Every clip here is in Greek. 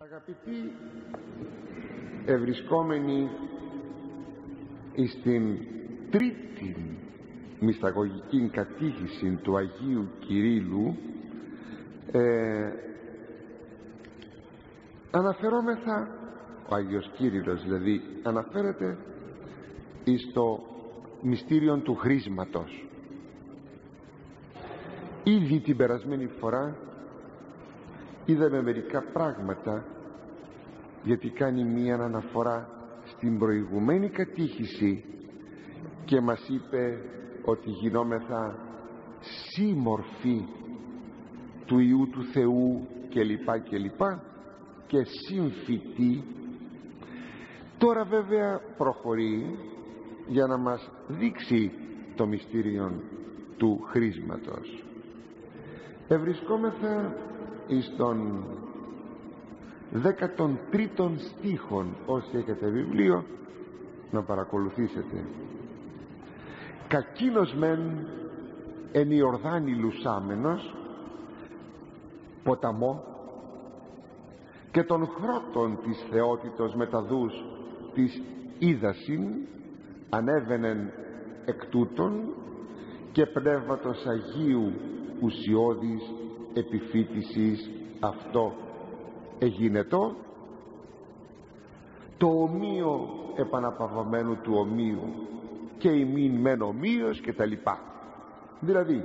Αγαπητοί ευρισκόμενοι στην τρίτη μυσταγωγική κατήχηση του Αγίου Κυρίλλου, αναφερόμεθα, ο Άγιος Κύριλλος δηλαδή αναφέρεται στο μυστήριο του χρίσματος. Ήδη την περασμένη φορά είδαμε μερικά πράγματα, γιατί κάνει μία αναφορά στην προηγουμένη κατήχηση και μας είπε ότι γινόμεθα σύμμορφοι του Υιού του Θεού κλπ και σύμφυτοι. Τώρα βέβαια προχωρεί για να μας δείξει το μυστήριο του χρίσματος. Ευρισκόμεθα εις τον 13ο στίχον. Όσοι έχετε βιβλίο να παρακολουθήσετε. Κακίνος μεν εν Ιορδάνη λουσάμενος ποταμό, και των χρώτων της θεότητος μεταδούς της είδασιν ανέβαινεν εκ τούτων, και πνεύματος Αγίου ουσιώδης επιφύτησης αυτό εγίνετο, το ομοίο επαναπαυαμένου του ομοίου και ημίν μεν ομοίος και τα λοιπά. Δηλαδή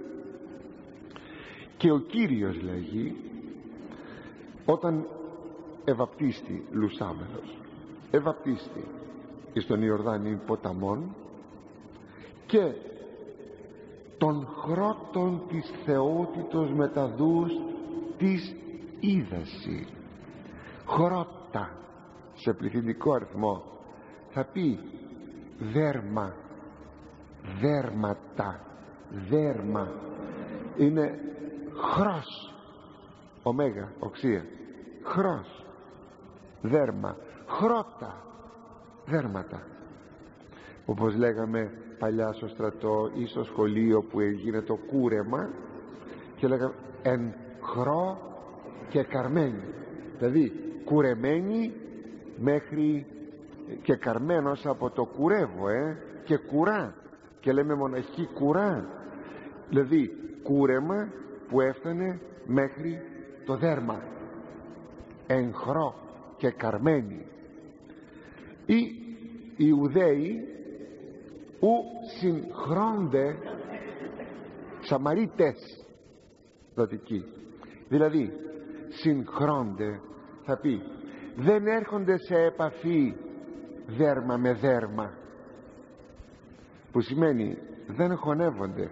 και ο Κύριος λέγει, όταν ευαπτίστη λουσάμενος, ευαπτίστη στον Ιορδάνη ποταμόν, και των χρώτων της θεότητος μεταδούς της είδαση. Χρώτα σε πληθυντικό αριθμό θα πει δέρμα, δέρματα, δέρμα. Είναι χρός, ωμέγα, οξία, χρός, δέρμα, χρώτα, δέρματα. Όπως λέγαμε παλιά στο στρατό ή στο σχολείο που έγινε το κούρεμα, και λέγαμε εν χρό και καρμένη, δηλαδή κουρεμένη μέχρι και καρμένος από το κουρεύω και κουρά, και λέμε μοναχή κουρά, δηλαδή κούρεμα που έφτανε μέχρι το δέρμα, εν χρό και καρμένη. Οι Ιουδαίοι ου συγχρόνται Σαμαρίτες δοτικοί, δηλαδή συγχρόνται θα πει δεν έρχονται σε επαφή δέρμα με δέρμα, που σημαίνει δεν χωνεύονται.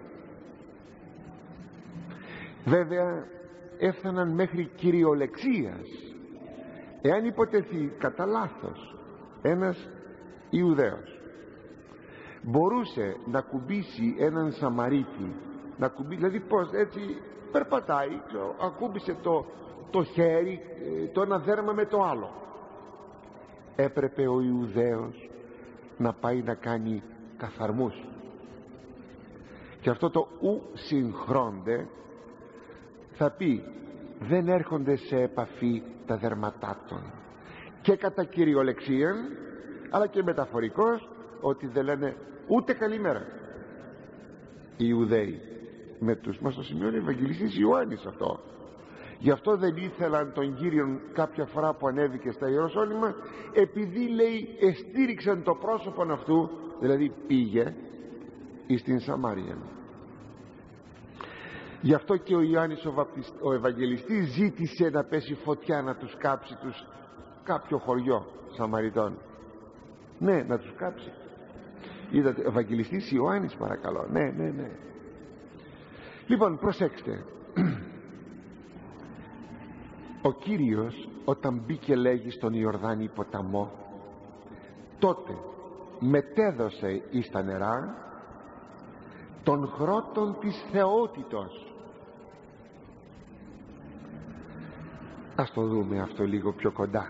Βέβαια έφταναν μέχρι κυριολεξίας. Εάν υποτεθεί κατά λάθος ένας Ιουδαίος μπορούσε να κουμπίσει έναν Σαμαρίτη, να κουμπίσει, δηλαδή πως έτσι περπατάει, ακούμπησε το χέρι, το ένα δέρμα με το άλλο, έπρεπε ο Ιουδαίος να πάει να κάνει καθαρμούς. Και αυτό το ου συγχρόνται θα πει δεν έρχονται σε επαφή τα δερματάτων, και κατά κυριολεξίαν αλλά και μεταφορικός, ότι δεν λένε ούτε καλημέρα οι Ιουδαίοι με τους. Μας το σημειώνει ο Ευαγγελιστής Ιωάννης αυτό. Γι' αυτό δεν ήθελαν τον Κύριον κάποια φορά που ανέβηκε στα Ιεροσόλυμα, επειδή λέει εστήριξαν το πρόσωπον αυτού, δηλαδή πήγε στην Σαμάρια. Γι' αυτό και ο Ιωάννης ο Ευαγγελιστής ζήτησε να πέσει φωτιά να τους κάψει κάποιο χωριό Σαμαριτών. Ναι, να τους κάψει. Είδατε, ο Ευαγγελιστής Ιωάννης, παρακαλώ. Ναι. Λοιπόν, προσέξτε. Ο Κύριος όταν μπήκε, λέγει, στον Ιορδάνη ποταμό, τότε μετέδωσε εις τα νερά των χρώτων της θεότητος. Ας το δούμε αυτό λίγο πιο κοντά.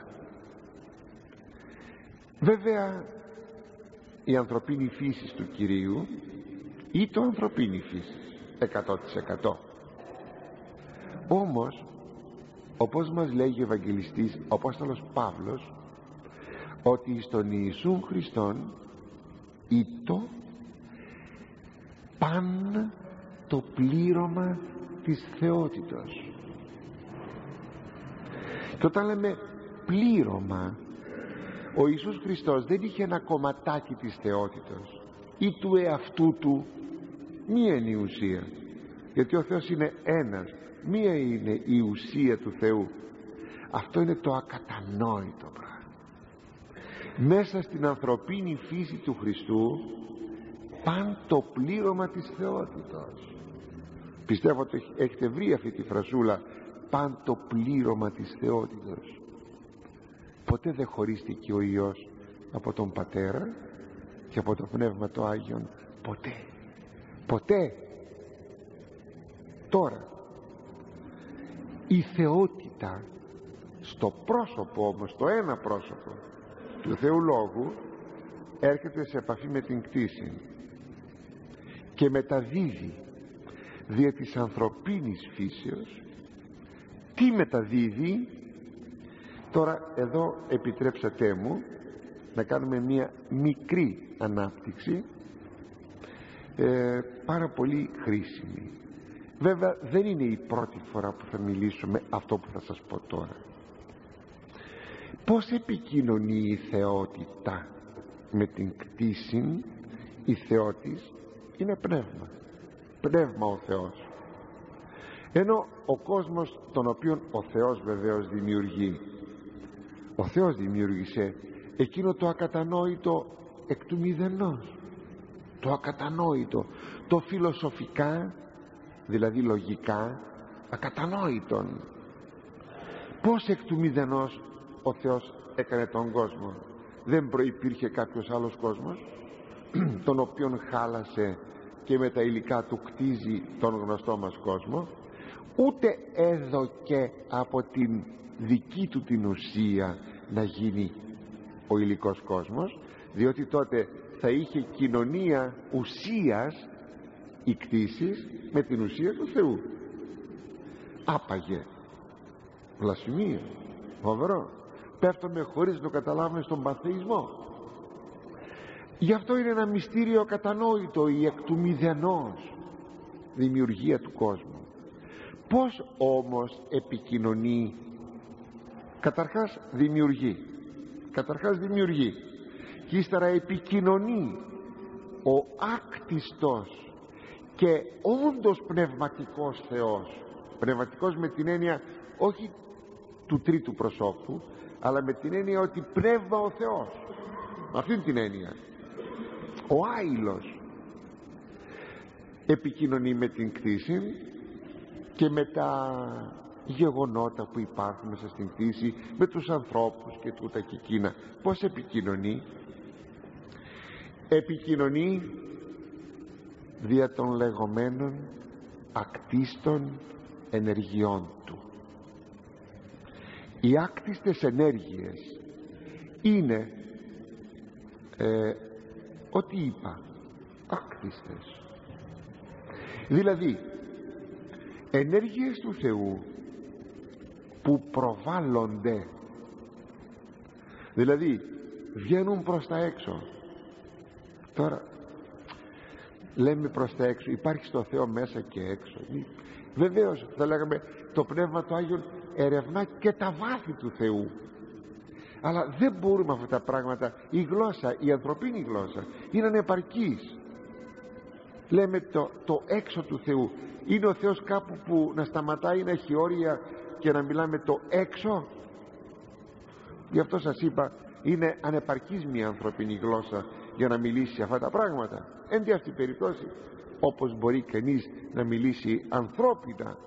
Βέβαια η ανθρωπίνη φύση του Κυρίου ή το ανθρωπίνη φύση 100%. Όμως όπως μας λέγει ο Ευαγγελιστής ο Απόστολος Παύλος, ότι στον Ιησούν Χριστόν ήτο παν το πλήρωμα της θεότητος. Και όταν λέμε πλήρωμα, ο Ιησούς Χριστός δεν είχε ένα κομματάκι της θεότητος ή του εαυτού του. Μία είναι η ουσία, γιατί ο Θεός είναι ένας, μία είναι η ουσία του Θεού. Αυτό είναι το ακατανόητο πράγμα. Μέσα στην ανθρωπίνη φύση του Χριστού παν το πλήρωμα της θεότητος. Πιστεύω ότι έχετε βρει αυτή τη φρασούλα, παν το πλήρωμα της θεότητος. Ποτέ δεν χωρίστηκε ο Υιός από τον Πατέρα και από το Πνεύμα το Άγιον. Ποτέ. Τώρα η θεότητα στο πρόσωπο όμως, στο ένα πρόσωπο του Θεού Λόγου, έρχεται σε επαφή με την κτήση και μεταδίδει δια της ανθρωπίνης φύσεως. Τι μεταδίδει? Τώρα εδώ επιτρέψατε μου να κάνουμε μια μικρή ανάπτυξη, πάρα πολύ χρήσιμη. Βέβαια δεν είναι η πρώτη φορά που θα μιλήσουμε αυτό που θα σας πω τώρα. Πώς επικοινωνεί η θεότητα με την κτήση? Η θεότης είναι πνεύμα ο Θεός, ενώ ο κόσμος τον οποίον ο Θεός βεβαίως δημιουργεί, ο Θεός δημιούργησε εκείνο το ακατανόητο εκ του μηδενός, το ακατανόητο, το φιλοσοφικά, δηλαδή λογικά ακατανόητον. Πώς εκ του μηδενός ο Θεός έκανε τον κόσμο? Δεν προϋπήρχε κάποιος άλλος κόσμος τον οποίον χάλασε και με τα υλικά του κτίζει τον γνωστό μας κόσμο? Ούτε έδωκε από την δική του την ουσία να γίνει ο υλικός κόσμος, διότι τότε θα είχε κοινωνία ουσίας η κτήσης με την ουσία του Θεού. Άπαγε, βλασφημία, φοβερό. Πέφτουμε χωρίς να το καταλάβουμε στον πανθεϊσμό. Γι' αυτό είναι ένα μυστήριο κατανόητο η εκ του μηδενός δημιουργία του κόσμου. Πώς όμως επικοινωνεί? Καταρχάς δημιουργεί και ύστερα επικοινωνεί ο άκτιστος και όντως πνευματικός Θεός. Πνευματικός με την έννοια όχι του τρίτου προσώπου, αλλά με την έννοια ότι πνεύμα ο Θεός, με αυτήν την έννοια. Ο άειλος επικοινωνεί με την κτήση και με τα γεγονότα που υπάρχουν μέσα στην κτήση, με τους ανθρώπους και τούτα και εκείνα. Πώς επικοινωνεί? Επικοινωνεί δια των λεγόμενων ακτίστων ενεργειών του. Οι άκτιστες ενέργειες είναι ό,τι είπα, άκτιστες, δηλαδή ενέργειες του Θεού που προβάλλονται, δηλαδή βγαίνουν προς τα έξω. Τώρα λέμε προς τα έξω, υπάρχει στο Θεό μέσα και έξω. Βεβαίως θα λέγαμε το Πνεύμα του Άγιον ερευνά και τα βάθη του Θεού, αλλά δεν μπορούμε αυτά τα πράγματα. Η γλώσσα, η ανθρωπίνη γλώσσα είναι ανεπαρκής. Λέμε το έξω του Θεού. Είναι ο Θεός κάπου που να σταματάει, να έχει όρια και να μιλάμε το έξω? Γι' αυτό σας είπα, είναι ανεπαρκής μια ανθρωπίνη γλώσσα για να μιλήσει αυτά τα πράγματα. Εν τη αυτή περιπτώσει, όπως μπορεί κανείς να μιλήσει ανθρώπινα.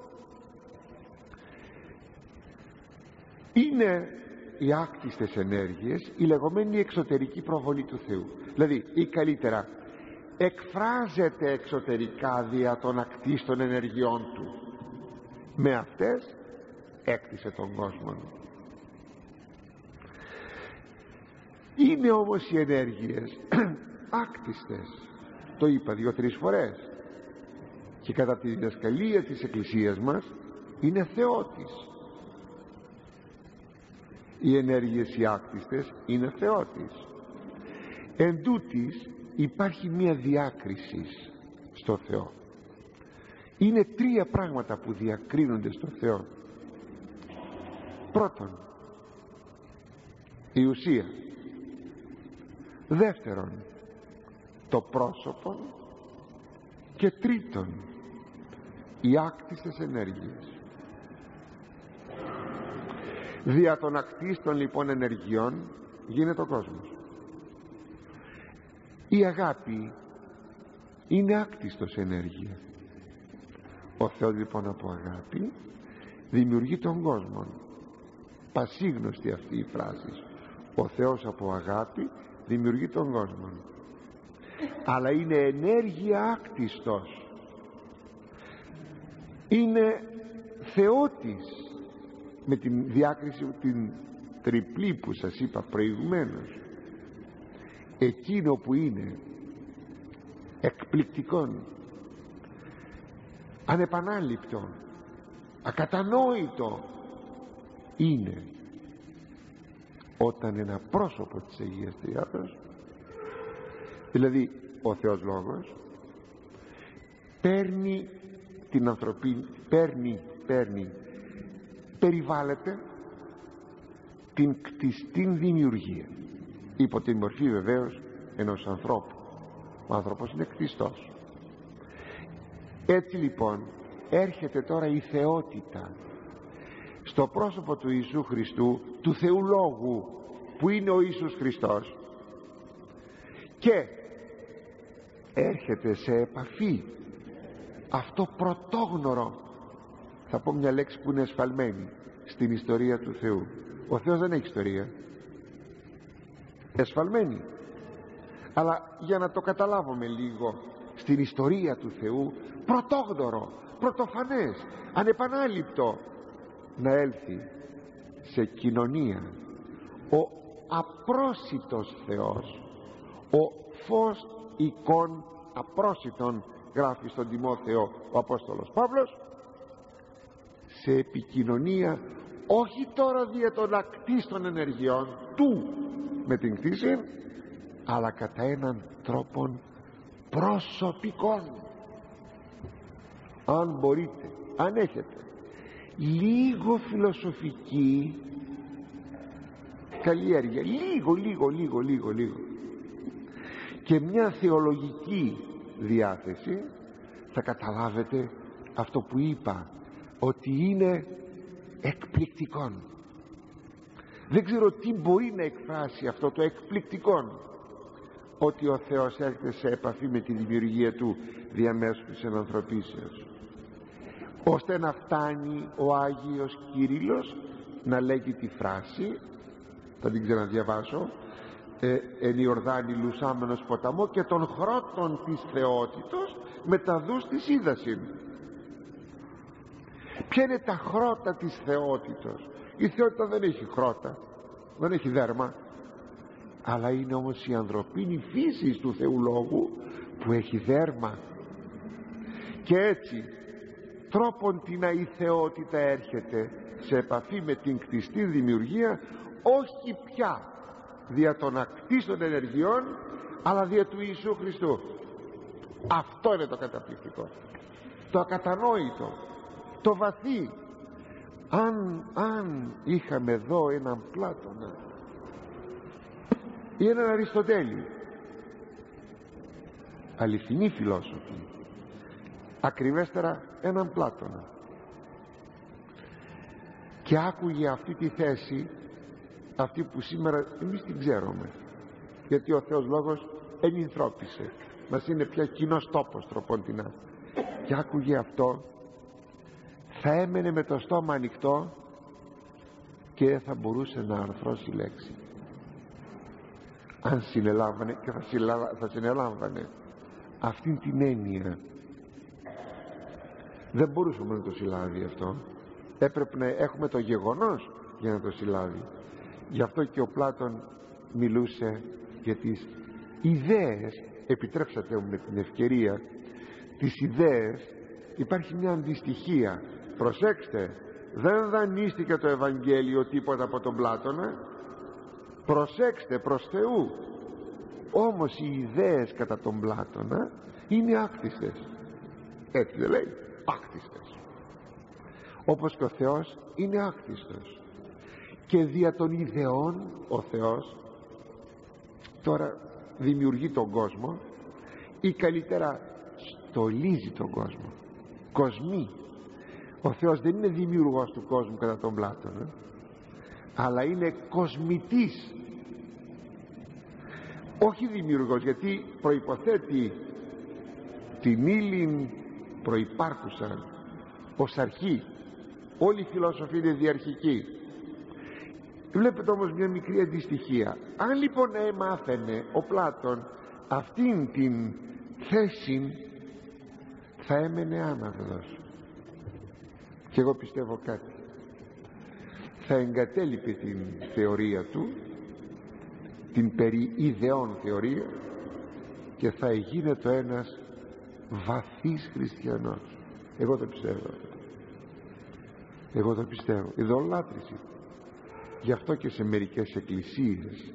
Είναι οι άκτιστες ενέργειες η λεγόμενη εξωτερική προβολή του Θεού, δηλαδή ή καλύτερα εκφράζεται εξωτερικά δια των ακτίστων ενεργειών του. Με αυτές έκτισε τον κόσμο. Είναι όμως οι ενέργειες άκτιστες, το είπα 2-3 φορές, και κατά τη διδασκαλία της Εκκλησίας μας είναι θεότης. Οι ενέργειες οι άκτιστες είναι θεότης. Εν τούτοις υπάρχει μία διάκριση στο Θεό. Είναι τρία πράγματα που διακρίνονται στο Θεό. Πρώτον, η ουσία. Δεύτερον, το πρόσωπο. Και τρίτον, οι άκτιστες ενέργειες. Δια των ακτίστων λοιπόν ενεργειών γίνεται ο κόσμος. Η αγάπη είναι άκτιστος ενέργεια. Ο Θεός λοιπόν από αγάπη δημιουργεί τον κόσμο. Πασίγνωστη αυτή η φράση. Ο Θεός από αγάπη δημιουργεί τον κόσμο. Αλλά είναι ενέργεια άκτιστος. Είναι θεότης, με την διάκριση την τριπλή που σας είπα προηγουμένως. Εκείνο που είναι εκπληκτικό, ανεπανάληπτο, ακατανόητο, είναι όταν ένα πρόσωπο της Αγίας Τριάδας, δηλαδή ο Θεός Λόγος, παίρνει την ανθρωπίνη, περιβάλλεται την κτιστήν δημιουργία, υπό την μορφή βεβαίως ενός ανθρώπου. Ο άνθρωπος είναι κτιστός. Έτσι λοιπόν έρχεται τώρα η θεότητα στο πρόσωπο του Ιησού Χριστού, του Θεού Λόγου, που είναι ο Ιησούς Χριστός, και έρχεται σε επαφή αυτό πρωτόγνωρο, θα πω μια λέξη που είναι εσφαλμένη στην ιστορία του Θεού. Ο Θεός δεν έχει ιστορία, εσφαλμένη, αλλά για να το καταλάβουμε λίγο, στην ιστορία του Θεού πρωτόγνωρο, πρωτοφανές, ανεπανάληπτο, να έλθει σε κοινωνία ο απρόσιτος Θεός, ο φως εικόν απρόσιτον, γράφει στον Τιμόθεο ο Απόστολος Παύλος, σε επικοινωνία όχι τώρα δια των ακτίστων ενεργειών του με την κτήση, αλλά κατά έναν τρόπον προσωπικών. Αν μπορείτε, αν έχετε λίγο φιλοσοφική καλλιέργεια, λίγο και μια θεολογική διάθεση, θα καταλάβετε αυτό που είπα, ότι είναι εκπληκτικό. Δεν ξέρω τι μπορεί να εκφράσει αυτό το εκπληκτικό, ότι ο Θεός έρχεται σε επαφή με τη δημιουργία του διαμέσου της ενανθρωπίσεως, ώστε να φτάνει ο Άγιος Κύριλλος να λέγει τη φράση, θα την ξαναδιαβάσω, εν Ιορδάνη λουσάμενος ποταμό και των χρώτων της θεότητος μεταδούς της είδασιν. Ποια είναι τα χρώτα της θεότητος? Η θεότητα δεν έχει χρώτα, δεν έχει δέρμα, αλλά είναι όμως η ανθρωπίνη φύση του Θεού Λόγου που έχει δέρμα. Και έτσι τρόπον την η θεότητα έρχεται σε επαφή με την κτιστή δημιουργία, όχι πια δια των ακτίστων ενεργειών, αλλά δια του Ιησού Χριστού. Αυτό είναι το καταπληκτικό, το ακατανόητο, το βαθύ. Αν είχαμε εδώ έναν Πλάτωνα ή έναν Αριστοτέλη, αληθινοί φιλόσοφοι, ακριβέστερα έναν Πλάτωνα, και άκουγε αυτή τη θέση, αυτή που σήμερα εμείς την ξέρουμε, γιατί ο Θεός Λόγος ενυνθρώπισε, μας είναι πια κοινός τόπος τροποντινά, και άκουγε αυτό, θα έμενε με το στόμα ανοιχτό και δεν θα μπορούσε να αρθρώσει λέξη. Αν συνελάμβανε, και θα συνελάμβανε αυτήν την έννοια, δεν μπορούσαμε να το συλλάβει αυτό, έπρεπε να έχουμε το γεγονός για να το συλλάβει. Γι' αυτό και ο Πλάτων μιλούσε για τις ιδέες. Επιτρέψατε μου με την ευκαιρία, τις ιδέες, υπάρχει μια αντιστοιχία, προσέξτε, δεν δανείστηκε το Ευαγγέλιο τίποτα από τον Πλάτωνα. Προσέξτε, προς Θεού. Όμως οι ιδέες κατά τον Πλάτωνα είναι άκτιστες. Έτσι δεν λέει? Άκτιστες. Όπως και ο Θεός είναι άκτιστος. Και δια των ιδεών ο Θεός τώρα δημιουργεί τον κόσμο, ή καλύτερα στολίζει τον κόσμο, κοσμεί. Ο Θεός δεν είναι δημιουργός του κόσμου κατά τον Πλάτωνα, αλλά είναι κοσμητής. Όχι δημιουργός, γιατί προϋποθέτει την ύλην προϋπάρχουσα ως αρχή. Όλη η φιλοσοφία είναι διαρχική. Βλέπετε όμως μια μικρή αντιστοιχία. Αν λοιπόν έμαθαινε ο Πλάτων αυτήν την θέση, θα έμενε άναυδος. Και εγώ πιστεύω κάτι, θα εγκατέλειπε την θεωρία του, την περί ιδεών θεωρία, και θα γίνεται ένας βαθύς χριστιανός. Εγώ το πιστεύω. Εγώ το πιστεύω. Ιδωλάτρηση. Γι' αυτό και σε μερικές εκκλησίες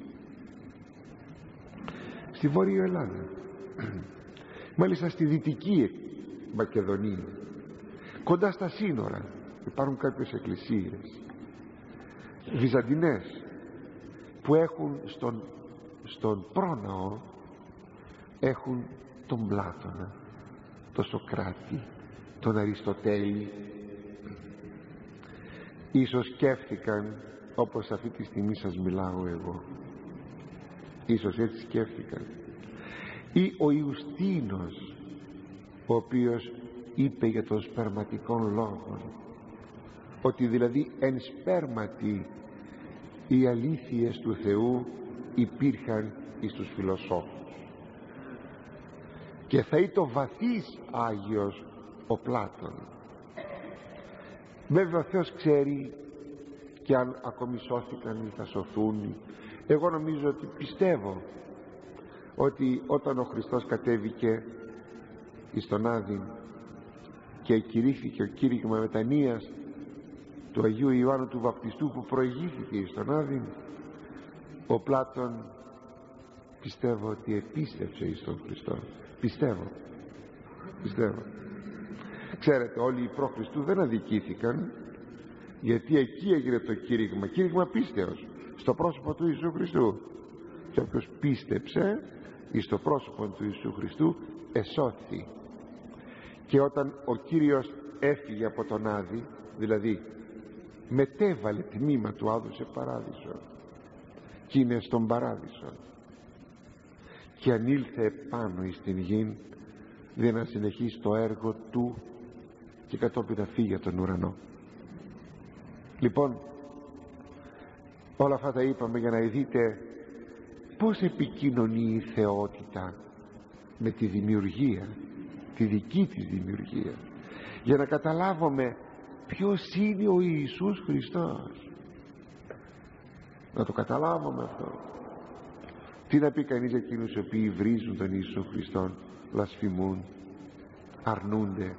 στη Βόρειο Ελλάδα, μάλιστα στη Δυτική Μακεδονία, κοντά στα σύνορα, υπάρχουν κάποιες εκκλησίες βυζαντινές που έχουν στον πρόναο έχουν τον Πλάτωνα, τον Σοκράτη, τον Αριστοτέλη. Ίσως σκέφτηκαν όπως αυτή τη στιγμή σας μιλάω εγώ, ίσως έτσι σκέφτηκαν. Ή ο Ιουστίνος, ο οποίος είπε για τον σπερματικών λόγων, ότι δηλαδή εν σπέρματι οι αλήθειες του Θεού υπήρχαν εις τους φιλοσόφους. Και θα ήταν βαθύς Άγιος ο Πλάτων. Βέβαια ο Θεός ξέρει και αν ακόμη σώθηκαν ή θα σωθούν. Εγώ νομίζω ότι πιστεύω ότι όταν ο Χριστός κατέβηκε εις τον Άδη και κηρύχθηκε ο κήρυγμα μετανοίας του Αγίου Ιωάννου του Βαπτιστού, που προηγήθηκε εις τον Άδη, ο Πλάτων πιστεύω ότι επίστεψε εις τον Χριστό. Πιστεύω. Ξέρετε, όλοι οι προ Χριστού δεν αδικήθηκαν, γιατί εκεί έγινε το κήρυγμα πίστεως στο πρόσωπο του Ιησού Χριστού, και όποιος πίστεψε εις το πρόσωπο του Ιησού Χριστού εσώθη. Και όταν ο Κύριος έφυγε από τον Άδη, δηλαδή μετέβαλε τμήμα του Άδου σε παράδεισο, και είναι στον παράδεισο, και ανήλθε πάνω εις την γη για να συνεχίσει το έργο του και κατόπιν να φύγει από τον ουρανό. Λοιπόν, όλα αυτά τα είπαμε για να δείτε πώς επικοινωνεί η θεότητα με τη δημιουργία, τη δική της δημιουργία, για να καταλάβουμε ποιος είναι ο Ιησούς Χριστός. Να το καταλάβουμε αυτό. Τι να πει κανείς για εκείνους οι οποίοι βρίζουν τον Ιησού Χριστόν, βλασφημούν, αρνούνται?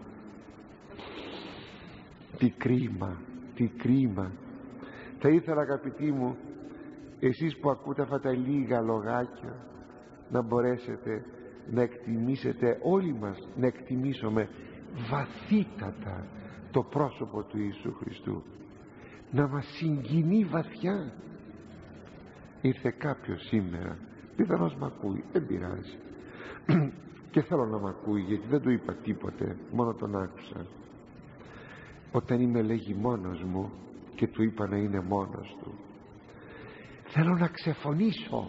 Τι κρίμα, τι κρίμα. Θα ήθελα, αγαπητοί μου, εσείς που ακούτε αυτά τα λίγα λογάκια, να μπορέσετε να εκτιμήσετε, όλοι μας να εκτιμήσουμε βαθύτατα το πρόσωπο του Ιησού Χριστού, να μας συγκινεί βαθιά. Ήρθε κάποιος σήμερα, πιθανώς μ' ακούει, δεν πειράζει, και θέλω να μ' ακούει, γιατί δεν του είπα τίποτε, μόνο τον άκουσα. Όταν είμαι, λέγει, μόνος μου, και του είπα να είναι μόνος του, θέλω να ξεφωνήσω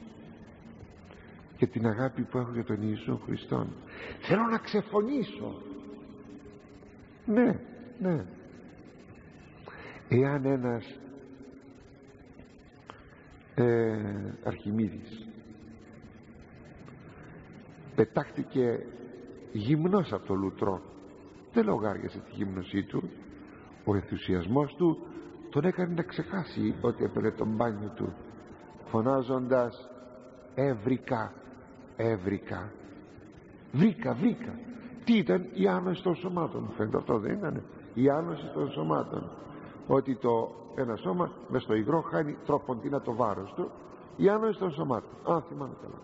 για την αγάπη που έχω για τον Ιησού Χριστόν. Θέλω να ξεφωνήσω. Ναι. Εάν ένας Αρχιμίδης πετάχτηκε γυμνός από το λουτρό, δεν λογάριασε τη γύμνωσή του, ο ενθουσιασμός του τον έκανε να ξεχάσει ότι έπαιρνε τον μπάνιο του, φωνάζοντας έβρικα. Τι ήταν? Η άνοση των σωμάτων, μου φαίνεται. Αυτό δεν ήταν? Η άνοση των σωμάτων. ότι το ένα σώμα μες στο υγρό χάνει τροποντίνα το βάρος του, η άνοιξη των σωμάτων, αν θυμάμαι καλά.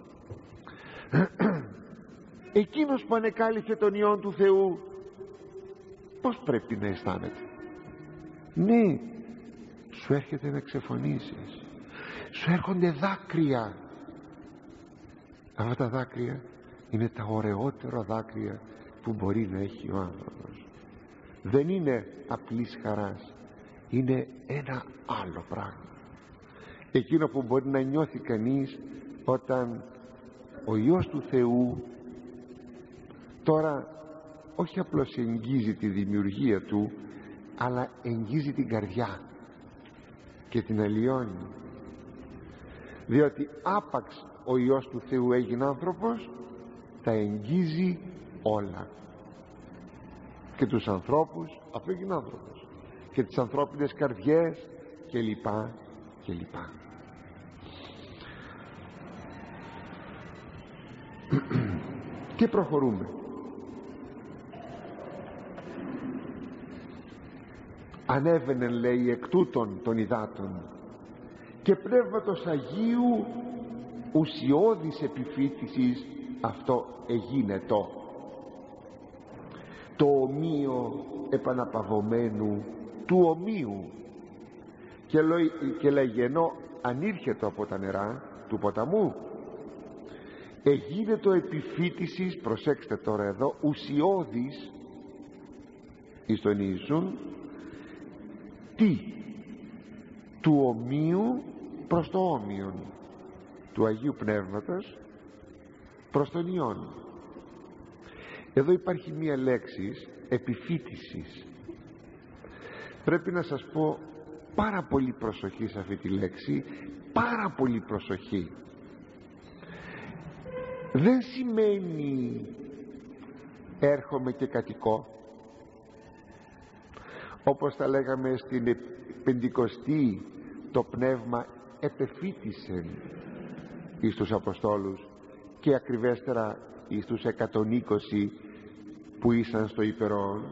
Εκείνος που ανεκάλυψε τον Υιόν του Θεού, πως πρέπει να αισθάνεται? Ναι, σου έρχεται να ξεφωνήσεις, σου έρχονται δάκρυα. Αυτά τα δάκρυα είναι τα ωραιότερα δάκρυα που μπορεί να έχει ο άνθρωπος. Δεν είναι απλής χαράς, είναι ένα άλλο πράγμα. Εκείνο που μπορεί να νιώθει κανείς όταν ο Υιός του Θεού τώρα όχι απλώς εγγίζει τη δημιουργία του, αλλά εγγίζει την καρδιά και την αλλοιώνει. Διότι άπαξ ο Υιός του Θεού έγινε άνθρωπος, τα εγγίζει όλα, και τους ανθρώπους, αφού έγινε άνθρωπος, και τις ανθρώπινες καρδιές και λοιπά και λοιπά. Και προχωρούμε. Ανέβαινε, λέει, εκ τούτων των υδάτων και πνεύματος Αγίου ουσιώδης επιφύτησης αυτό εγίνετο, το ομοίο επαναπαυωμένου του ομοίου, και λέγενό ανήρχετο από τα νερά του ποταμού, εγίνετο επιφύτησης, προσέξτε τώρα εδώ, ουσιώδης εις τον Ιησούν, τι? Του ομοίου προς το όμοιον, του Αγίου Πνεύματος προς τον Υιόν. Εδώ υπάρχει μία λέξη, επιφύτησης. Πρέπει να σας πω πάρα πολύ προσοχή σε αυτή τη λέξη, πάρα πολύ προσοχή. Δεν σημαίνει έρχομαι και κατοικώ, όπως τα λέγαμε στην Πεντηκοστή, το Πνεύμα επεφύτησε εις τους Αποστόλους και ακριβέστερα εις τους 120 που ήσαν στο υπερόν,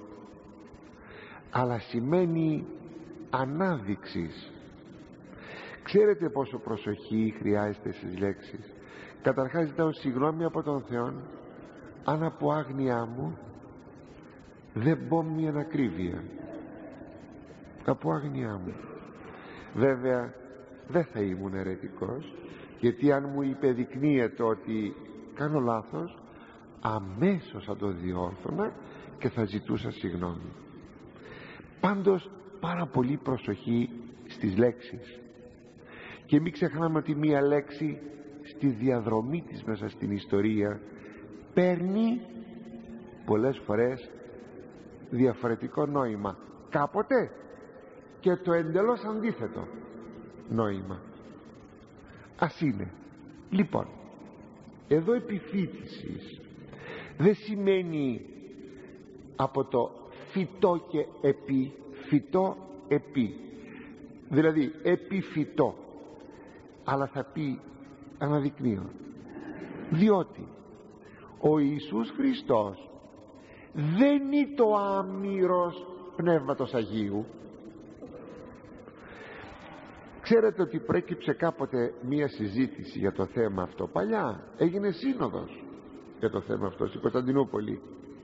αλλά σημαίνει ανάδειξης. Ξέρετε πόσο προσοχή χρειάζεται στις λέξεις. Καταρχάς ζητάω συγγνώμη από τον Θεό αν από άγνοιά μου δεν πω μια ανακρίβεια, από άγνοιά μου. Βέβαια δεν θα ήμουν αιρετικός, γιατί αν μου υπεδεικνύεται ότι κάνω λάθος, αμέσως θα το διόρθωνα και θα ζητούσα συγγνώμη. Πάντως πάρα πολύ προσοχή στις λέξεις, και μην ξεχνάμε ότι μία λέξη στη διαδρομή της μέσα στην ιστορία παίρνει πολλές φορές διαφορετικό νόημα, κάποτε και το εντελώς αντίθετο νόημα. Ας είναι. Λοιπόν, εδώ επιφύτησης δεν σημαίνει από το φυτό και επί, φυτό επί, δηλαδή επιφυτό, αλλά θα πει αναδεικνύω, διότι ο Ιησούς Χριστός δεν είναι το άμυρος Πνεύματος Αγίου. Ξέρετε ότι προέκυψε κάποτε μία συζήτηση για το θέμα αυτό, παλιά έγινε σύνοδος για το θέμα αυτό στην Κωνσταντινούπολη,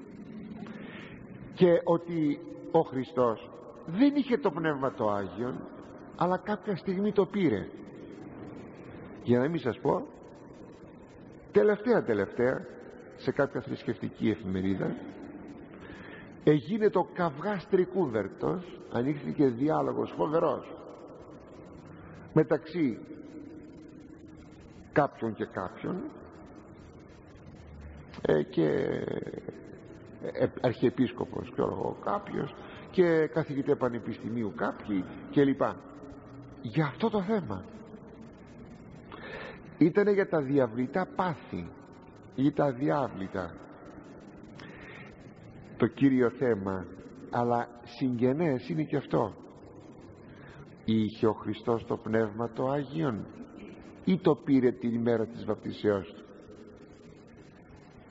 και ότι ο Χριστός δεν είχε το Πνεύμα το Άγιον, αλλά κάποια στιγμή το πήρε. Για να μην σας πω, τελευταία σε κάποια θρησκευτική εφημερίδα έγινε το καυγάς τρικούβερτος, ανοίχθηκε διάλογος φοβερός μεταξύ κάποιον και κάποιον, και αρχιεπίσκοπος κάποιος και καθηγητή πανεπιστημίου κάποιοι και λοιπά, για αυτό το θέμα. Ήτανε για τα διαβλητά πάθη ή τα αδιάβλητα το κύριο θέμα, αλλά συγγενές είναι και αυτό. Είχε ο Χριστός το Πνεύμα το Άγιον ή το πήρε την ημέρα της βαπτισεώς του?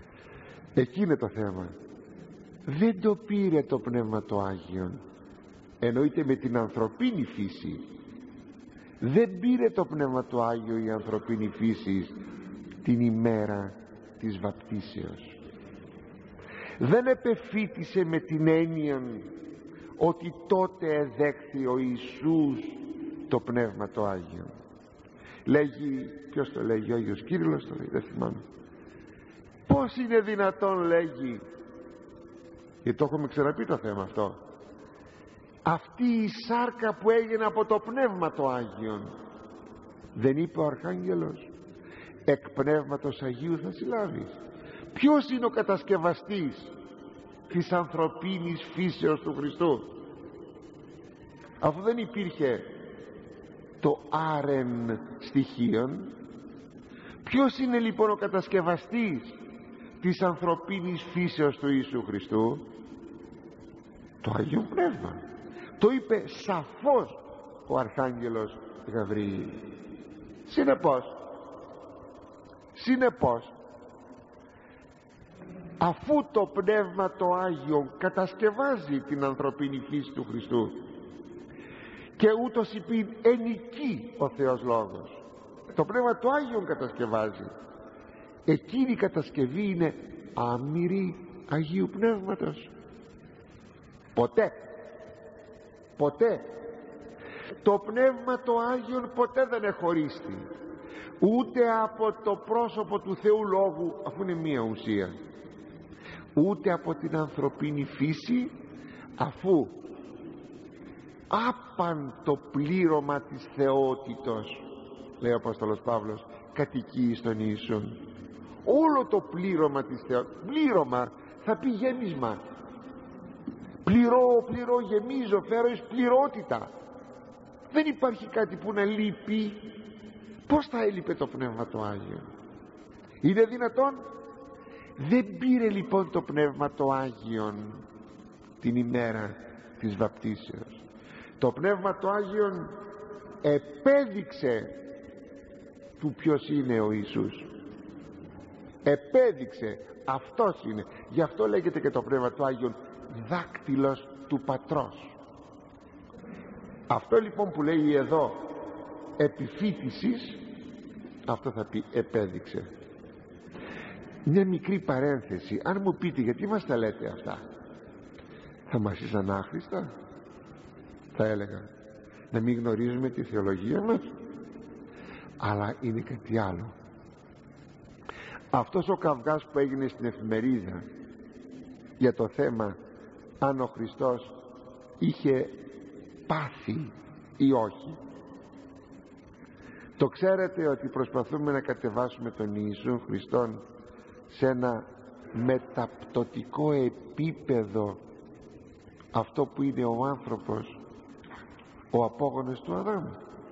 Εκεί είναι το θέμα. Δεν το πήρε το Πνεύμα το Άγιον, εννοείται με την ανθρωπίνη φύση. Δεν πήρε το Πνεύμα του Άγιο η ανθρωπίνη φύση την ημέρα της βαπτίσεως. Δεν επεφύτησε με την έννοια ότι τότε εδέχθη ο Ιησούς το Πνεύμα το Άγιο. Λέγει, ποιος το λέγει, ο Άγιος Κύριλλος το λέει, δεν θυμάμαι. Πώς είναι δυνατόν, λέγει, γιατί το έχουμε ξαναπεί το θέμα αυτό, αυτή η σάρκα που έγινε από το Πνεύμα το Άγιον, δεν είπε ο Αρχάγγελος, εκ Πνεύματος Αγίου θα συλλάβεις? Ποιος είναι ο κατασκευαστής της ανθρωπίνης φύσεως του Χριστού? Αφού δεν υπήρχε το άρεν στοιχείων, ποιος είναι λοιπόν ο κατασκευαστής της ανθρωπίνης φύσεως του Ιησού Χριστού? Το Άγιο Πνεύμα. Το είπε σαφώς ο Αρχάγγελος Γαβριήλ. Συνεπώς, αφού το Πνεύμα το Άγιο κατασκευάζει την ανθρωπίνη φύση του Χριστού, και ούτως υπήν ενικεί ο Θεός Λόγος, το Πνεύμα το Άγιο κατασκευάζει, εκείνη η κατασκευή είναι άμυρη Αγίου Πνεύματος? Ποτέ το Πνεύμα το Άγιο ποτέ δεν εχωρίστη ούτε από το πρόσωπο του Θεού Λόγου, αφού είναι μία ουσία, ούτε από την ανθρωπίνη φύση, αφού άπαν το πλήρωμα της θεότητος, λέει ο Απόστολος Παύλος, κατοικεί στον Ιησούν. Όλο το πλήρωμα της θεότητος, πλήρωμα θα πει γέμισμα, πληρώ, γεμίζω, φέρω εις πληρότητα. Δεν υπάρχει κάτι που να λείπει. Πώς θα έλειπε το Πνεύμα το Άγιο? Είναι δυνατόν? Δεν πήρε λοιπόν το Πνεύμα το Άγιον την ημέρα της βαπτίσεως. Το Πνεύμα το Άγιον επέδειξε του ποιος είναι ο Ιησούς. Επέδειξε, αυτός είναι. Γι' αυτό λέγεται και το Πνεύμα του Άγιον δάκτυλος του Πατρός. Αυτό λοιπόν που λέει εδώ επιφύτησης, αυτό θα πει επέδειξε. Μια μικρή παρένθεση, αν μου πείτε γιατί μας τα λέτε αυτά, θα μας ήσαν άχρηστα? Θα έλεγα να μην γνωρίζουμε τη θεολογία μας. Αλλά είναι κάτι άλλο. Αυτός ο καυγάς που έγινε στην εφημερίδα για το θέμα αν ο Χριστός είχε πάθει ή όχι, το ξέρετε ότι προσπαθούμε να κατεβάσουμε τον Ιησού Χριστόν σε ένα μεταπτωτικό επίπεδο, αυτό που είναι ο άνθρωπος, ο απόγονος του Αδάμ.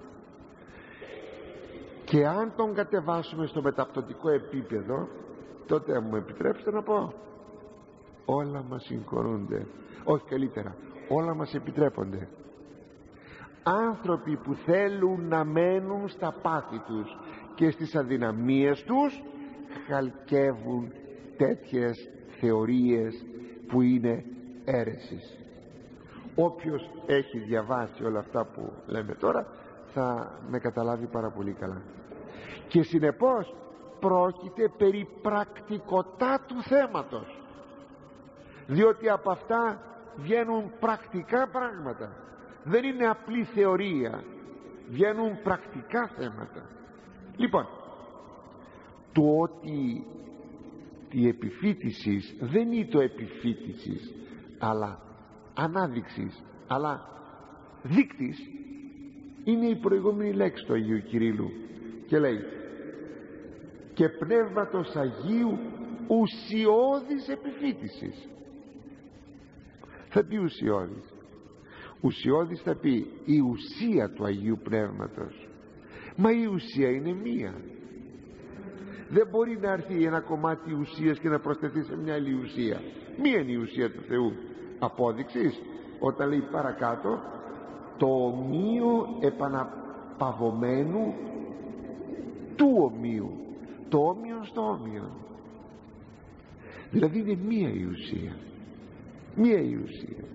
Και αν τον κατεβάσουμε στο μεταπτωτικό επίπεδο, τότε μου επιτρέψτε να πω, όλα μας συγχωρούνται, όχι καλύτερα, όλα μας επιτρέπονται. Άνθρωποι που θέλουν να μένουν στα πάθη τους και στις αδυναμίες τους χαλκεύουν τέτοιες θεωρίες που είναι αίρεσης. Όποιος έχει διαβάσει όλα αυτά που λέμε τώρα θα με καταλάβει πάρα πολύ καλά. Και συνεπώς πρόκειται περί πρακτικοτά του θέματος, διότι από αυτά βγαίνουν πρακτικά πράγματα, δεν είναι απλή θεωρία, βγαίνουν πρακτικά θέματα. Λοιπόν, το ότι η επιφύτησης δεν είναι το επιφύτησης αλλά ανάδειξης, αλλά δείκτης, είναι η προηγούμενη λέξη του Αγίου Κυρίλλου και λέει και Πνεύματος Αγίου ουσιώδης επιφύτησης. Θα πει ουσιώδης θα πει η ουσία του Αγίου Πνεύματος. Μα η ουσία είναι μία. Δεν μπορεί να έρθει ένα κομμάτι ουσίας και να προσθεθεί σε μια άλλη ουσία. Μία είναι η ουσία του Θεού. Απόδειξης όταν λέει παρακάτω το ομοίο επαναπαυωμένου του ομοίου, το όμοιον στο όμοιον. Δηλαδή είναι μία η ουσία, μία η ουσία.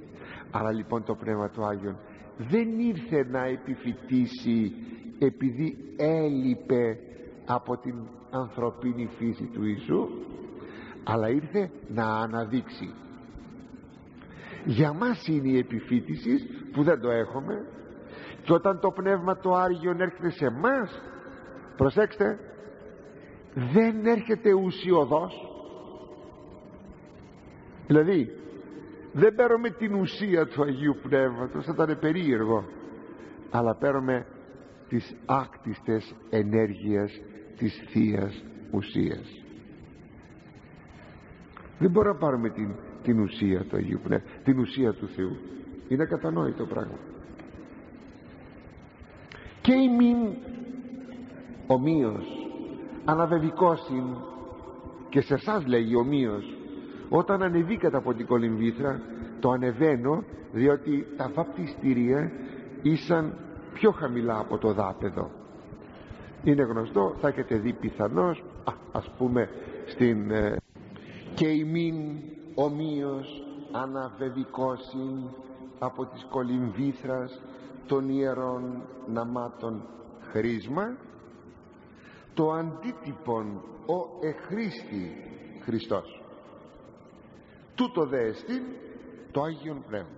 Αλλά λοιπόν το Πνεύμα του Άγιον δεν ήρθε να επιφυτίσει επειδή έλειπε από την ανθρωπίνη φύση του Ιησού, αλλά ήρθε να αναδείξει. Για μας είναι η επιφύτηση που δεν το έχουμε, και όταν το Πνεύμα το Άγιον έρχεται σε μας, προσέξτε, δεν έρχεται ουσιοδός. Δηλαδή δεν παίρνουμε την ουσία του Αγίου Πνεύματος, θα ήταν περίεργο, αλλά παίρνουμε τις άκτιστες ενέργειες της Θείας ουσίας. Δεν μπορούμε να πάρουμε την ουσία του Αγίου Πνεύματος, την ουσία του Θεού. Είναι ακατανόητο πράγμα. Και ημίν ομοίως αναβεβικόσιν, και σε εσάς λέγει ομοίως, όταν ανεβήκατε από την κολυμβήθρα, το ανεβαίνω διότι τα βαπτιστήρια ήσαν πιο χαμηλά από το δάπεδο. Είναι γνωστό, θα έχετε δει πιθανώς, ας πούμε στην και ημίν ομοίως αναβεβικόσιν από της κολυμβήθρας των ιερών ναμάτων χρήσμα, το αντίτυπον ο εχρήστη Χριστός. Τούτο δε εστίν το Άγιον Πνεύμα.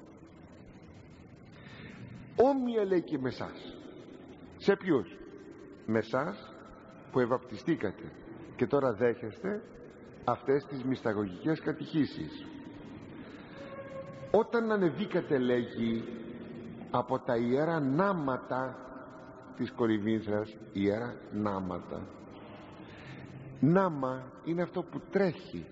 Όμοια λέει και με εσάς. Σε ποιους? Με εσάς που ευαπτιστήκατε και τώρα δέχεστε αυτές τις μυσταγωγικές κατηχήσεις. Όταν ανεβήκατε, λέγει, από τα ιερά νάματα της Κολυμβήθρας, ιερά νάματα. Νάμα είναι αυτό που τρέχει.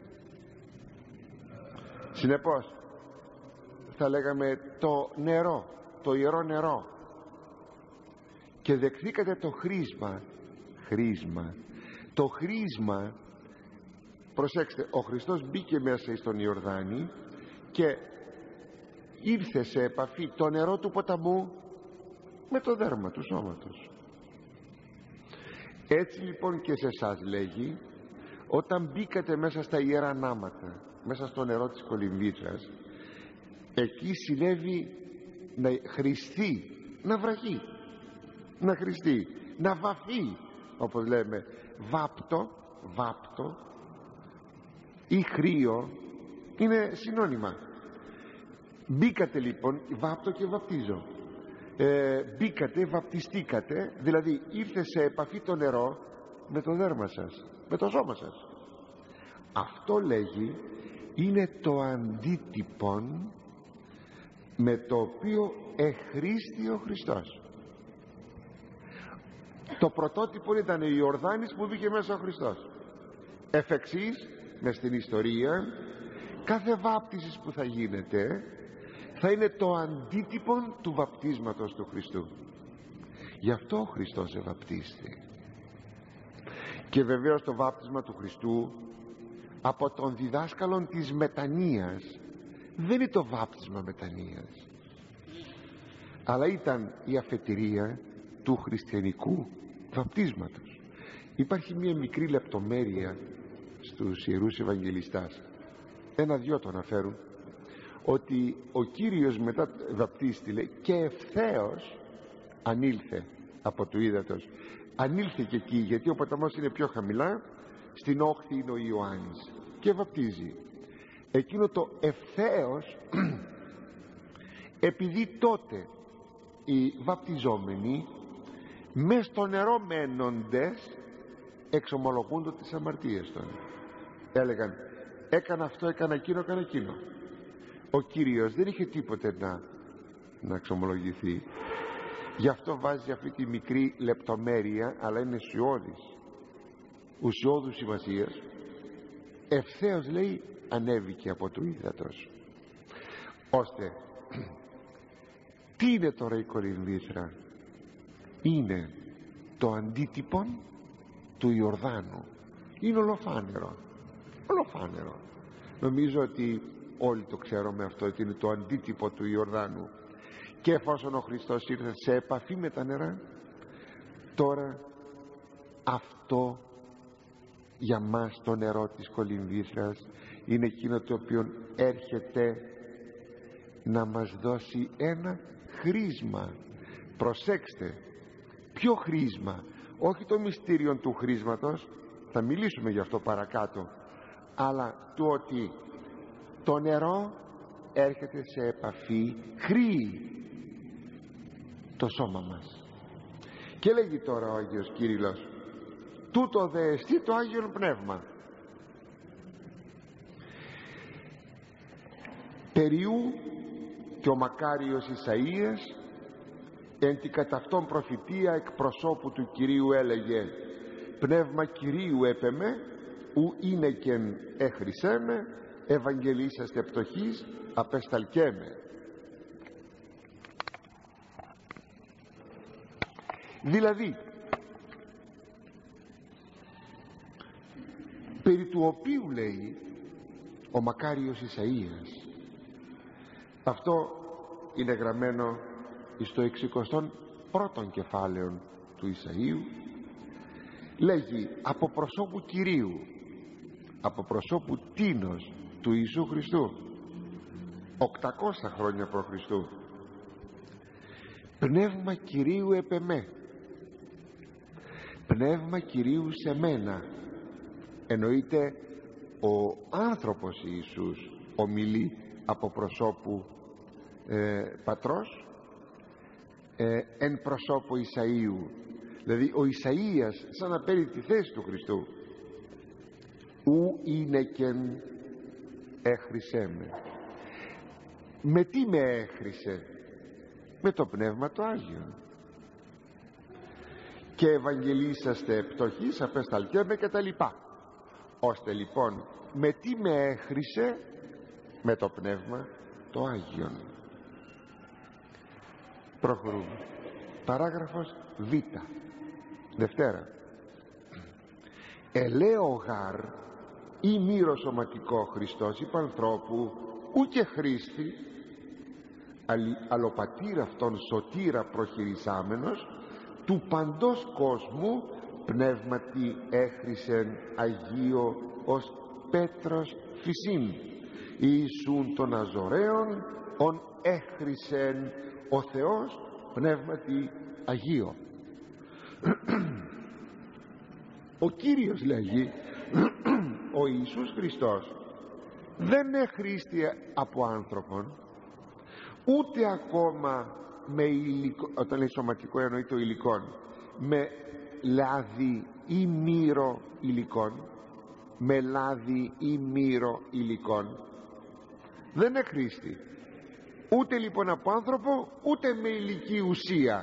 Συνεπώς θα λέγαμε το νερό, το ιερό νερό, και δεχθήκατε το χρήσμα. Το χρήσμα, προσέξτε, ο Χριστός μπήκε μέσα στον Ιορδάνη και ήρθε σε επαφή το νερό του ποταμού με το δέρμα του σώματος. Έτσι λοιπόν και σε εσάς λέγει, όταν μπήκατε μέσα στα ιερά νάματα, μέσα στο νερό της Κολυμβήθρας, εκεί συνέβη να χρηστεί, να βραχεί, να χρηστεί, να βαφεί, όπως λέμε, βάπτο ή χρείο είναι συνώνυμα. Μπήκατε λοιπόν, βάπτο και βαπτίζω, μπήκατε, βαπτιστήκατε, δηλαδή ήρθε σε επαφή το νερό με το δέρμα σας, με το σώμα σας. Αυτό, λέγει, είναι το αντίτυπον με το οποίο εχρήστη ο Χριστός. Το πρωτότυπο ήταν ο Ιορδάνης που μπήκε μέσα ο Χριστός. Εφ' εξής, μες στην ιστορία, κάθε βάπτισης που θα γίνεται θα είναι το αντίτυπον του βαπτίσματος του Χριστού. Γι' αυτό ο Χριστός ευαπτίστη. Και βεβαίως το βάπτισμα του Χριστού από τον διδάσκαλον της μετανοίας δεν είναι το βάπτισμα μετανοίας, αλλά ήταν η αφετηρία του χριστιανικού βαπτίσματος. Υπάρχει μια μικρή λεπτομέρεια στους Ιερούς Ευαγγελιστάς, ένα-δυο το αναφέρουν, ότι ο Κύριος μετά βαπτίστη, λέει, και ευθέως ανήλθε από του ύδατος. Ανήλθε και εκεί, γιατί ο ποταμός είναι πιο χαμηλά, στην όχθη είναι ο Ιωάννης και βαπτίζει. Εκείνο το ευθέως επειδή τότε οι βαπτιζόμενοι μες στο νερό μένοντες εξομολογούνται τις αμαρτίες των. Έλεγαν, έκανα αυτό, έκανα εκείνο, έκανα εκείνο. Ο Κύριος δεν είχε τίποτε να εξομολογηθεί. Γι' αυτό βάζει αυτή τη μικρή λεπτομέρεια, αλλά είναι ουσιώδους σημασίας. Ευθέως, λέει, ανέβηκε από του ύδατος. Ώστε τι είναι τώρα η Κολυμβήθρα? Είναι το αντίτυπον του Ιορδάνου. Είναι ολοφάνερο. Νομίζω ότι όλοι το ξέρουμε αυτό, ότι είναι το αντίτυπο του Ιορδάνου. Και εφόσον ο Χριστός ήρθε σε επαφή με τα νερά, τώρα αυτό για μας το νερό της Κολυμβήθρας είναι εκείνο το οποίο έρχεται να μας δώσει ένα χρήσμα. Προσέξτε, ποιο χρήσμα? Όχι το μυστήριο του χρήσματος, θα μιλήσουμε γι' αυτό παρακάτω, αλλά το ότι το νερό έρχεται σε επαφή, χρήει το σώμα μας. Και λέγει τώρα ο Άγιος Κύριλλος, τούτο δε εστί το Άγιον Πνεύμα. Περιού και ο μακάριος Ισαΐας εν τη κατά αυτόν προφητεία εκ προσώπου του Κυρίου έλεγε, πνεύμα Κυρίου έπεμε, ου είναι έχρισέμε, ευαγγελίσαστε πτωχής, απεσταλκέμε. Δηλαδή, περί του οποίου λέει ο μακάριος Ισαΐας, αυτό είναι γραμμένο στο 61ο κεφάλαιο του Ισαΐου, λέγει από προσώπου Κυρίου, από προσώπου τίνος του Ιησού Χριστού, 800 χρόνια π.Χ. Πνεύμα Κυρίου επεμέ, πνεύμα Κυρίου σε μένα. Εννοείται ο άνθρωπος Ιησούς ομιλεί από προσώπου πατρός, εν προσώπου Ισαΐου. Δηλαδή ο Ισαΐας σαν να παίρνει τη θέση του Χριστού, ου είναι έχρισέ με. Με τι με έχρισε? Με το Πνεύμα το Άγιο. Και ευαγγελίσαστε πτωχής, απεσταλκέμε και τα λοιπά. Ώστε λοιπόν με τι με έχρισε? Με το Πνεύμα το Άγιον. Προχωρούμε. Παράγραφος Β, Δευτέρα. Ελέω γάρ ή μύρο σωματικό Χριστός υπ' ανθρώπου ούκε χρήστη, αλλοπατήρ αυτόν σωτήρα προχειρισάμενος του παντός κόσμου πνεύματι έχρισεν Αγίο ως Πέτρος φυσίν Ιησούν των Αζωραίων ον έχρισεν ο Θεός πνεύματι Αγίο. Ο Κύριος λέγει ο Ιησούς Χριστός δεν εχρήστη από άνθρωπον, ούτε ακόμα με υλικό, όταν λέει σωματικό εννοεί το υλικόν, με λάδι ή μύρο υλικόν, με λάδι ή μύρο υλικόν, δεν εχρήστη ούτε λοιπόν από άνθρωπο, ούτε με υλική ουσία,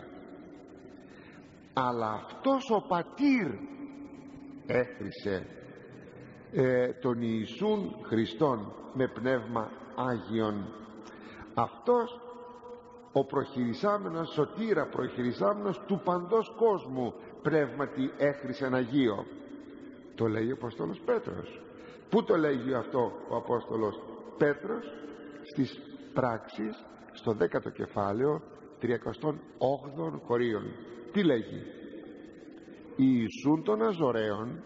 αλλά αυτός ο πατήρ έχρισε τον Ιησούν Χριστόν με πνεύμα Άγιον. Αυτός ο προχειρισάμενος σωτήρα προχειρισάμενος του παντός κόσμου πνεύματι έχρισεν Αγίο. Το λέει ο Απόστολος Πέτρος. Πού το λέγει αυτό ο Απόστολος Πέτρος? Στις πράξεις, στο 10ο κεφάλαιο 38 χωρίων. Τι λέγει? Ιησούν των Αζωραίων,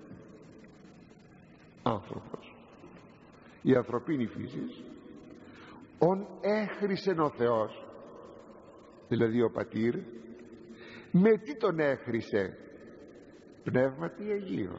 άνθρωπος, η ανθρωπίνη φύση, ον έχρισεν ο Θεός, δηλαδή ο πατήρ. Με τι τον έχρισε? Πνεύματι Αγίο.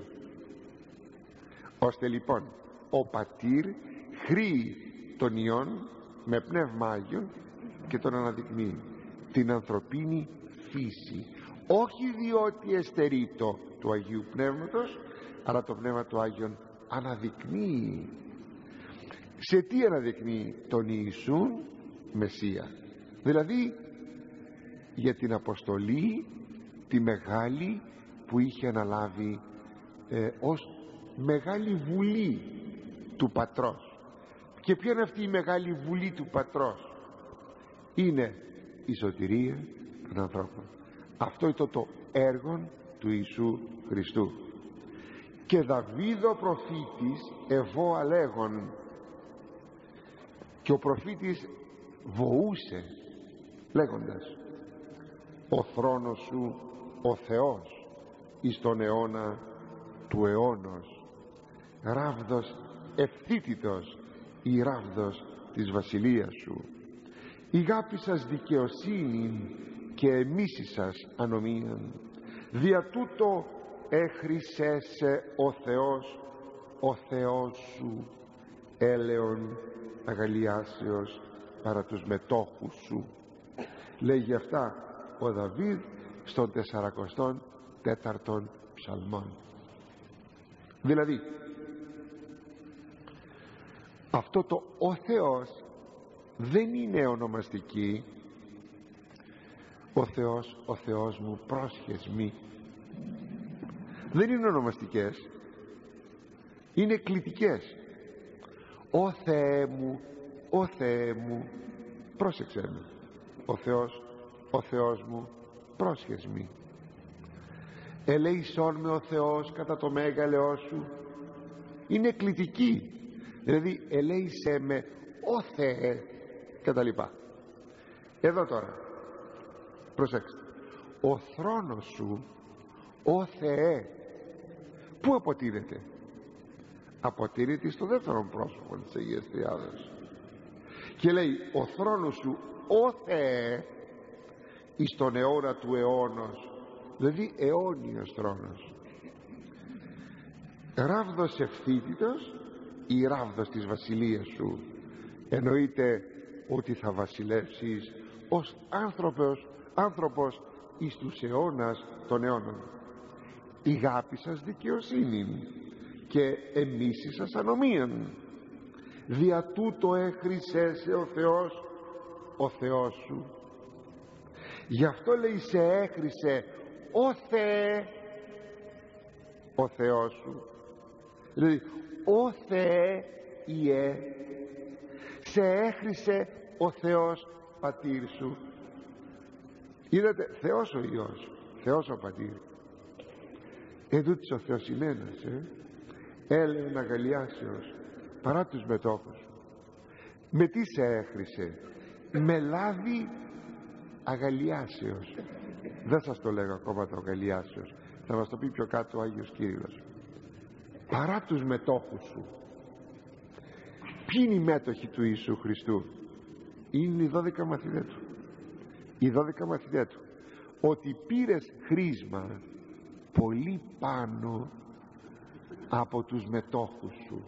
Ώστε λοιπόν ο πατήρ χρήει τον Υιόν με πνεύμα Άγιον και τον αναδεικνύει την ανθρωπίνη φύση, όχι διότι εστερείτο του Αγίου Πνεύματος, αλλά το Πνεύμα του Άγιον αναδεικνύει. Σε τι αναδεικνύει? Τον Ιησούν Μεσσία, δηλαδή για την αποστολή τη μεγάλη που είχε αναλάβει ως μεγάλη βουλή του Πατρός. Και ποια είναι αυτή η μεγάλη βουλή του Πατρός? Είναι η σωτηρία των ανθρώπων. Αυτό ήταν το έργο του Ιησού Χριστού. Και Δαβίδο προφήτης ευώ αλέγον, και ο προφήτης βοούσε λέγοντας, ο θρόνος σου ο Θεός εις τον αιώνα του αιώνος, ράβδος ευθύτητος η ράβδος της βασιλείας σου. ηγάπησας δικαιοσύνη και εμίσησας ανομίαν, δια τούτο έχρισέσαι ο Θεός σου έλεον αγαλιάσεως παρά τους μετόχους σου. Λέγει αυτά ο Δαβίδ στον 44ο ψαλμόν. Δηλαδή αυτό το ο Θεός δεν είναι ονομαστική. Ο Θεός μου πρόσχες μη, δεν είναι ονομαστικές, είναι κλητικές. ο Θεέ μου πρόσεξε με, ο Θεός μου πρόσχες μη. Ελέησόν με ο Θεός κατά το μέγαλεό σου, είναι κλητική, δηλαδή ελέησέ με ο Θεέ κατά λοιπά. Εδώ τώρα προσέξτε, ο θρόνος σου ο Θεέ πού αποτείνεται? Αποτείνεται στο δεύτερο πρόσωπο της Αγίας Τριάδας, και λέει ο θρόνος σου ο Θεέ εις τον αιώνα του αιώνος, δηλαδή αιώνιος θρόνος. Ράβδος ευθύτητος ή ράβδος της βασιλείας σου, εννοείται ότι θα βασιλεύσεις ως άνθρωπος εις τους αιώνας των αιώνων. Ηγάπησας δικαιοσύνην και εμίσησας ανομίαν, δια τούτο έχρισέσαι ο Θεός σου. Γι' αυτό λέει σε έχρισε ο Θεέ ο Θεός σου, δηλαδή ο Θεέ Ιε, σε έχρισε ο Θεός Πατήρ σου. Είδατε, Θεός ο Υιός, Θεός ο Πατήρ. Εδούτης ο Θεός είναι ένας, έλεον αγαλιάσεως παρά τους μετόχους. Με τι σε έχρισε? Με λάδι αγαλιάσεως. Δεν σας το λέγω ακόμα το αγαλιάσεως, θα μας το πει πιο κάτω ο Άγιος Κύριλλος. Παρά τους μετόχους σου. Ποιοι είναι οι μέτοχοι του Ιησού Χριστού? Είναι οι 12 μαθητές του. Οι 12 μαθητές του. Ότι πήρες χρήσμα πολύ πάνω από τους μετόχους σου,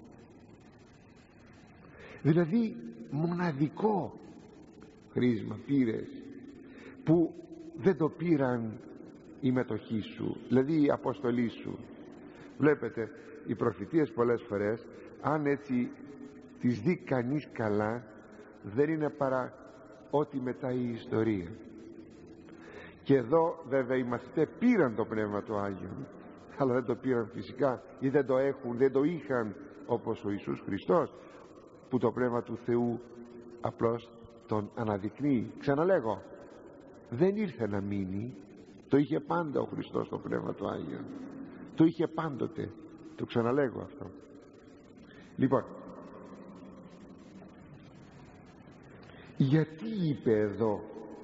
δηλαδή μοναδικό χρήσμα πήρες που δεν το πήραν οι μετοχοί σου, δηλαδή η αποστολή σου. Βλέπετε οι προφητείες πολλές φορές, αν έτσι τις δει κανείς καλά, δεν είναι παρά ό,τι μετά η ιστορία. Και εδώ βέβαια οι μαθητές πήραν το Πνεύμα του Άγιο, αλλά δεν το πήραν φυσικά, ή δεν το έχουν, δεν το είχαν όπως ο Ιησούς Χριστός, που το Πνεύμα του Θεού απλώς τον αναδεικνύει. Ξαναλέγω, δεν ήρθε να μείνει, το είχε πάντα ο Χριστός το Πνεύμα του Άγιο, το είχε πάντοτε, το ξαναλέγω αυτό. Λοιπόν, γιατί είπε εδώ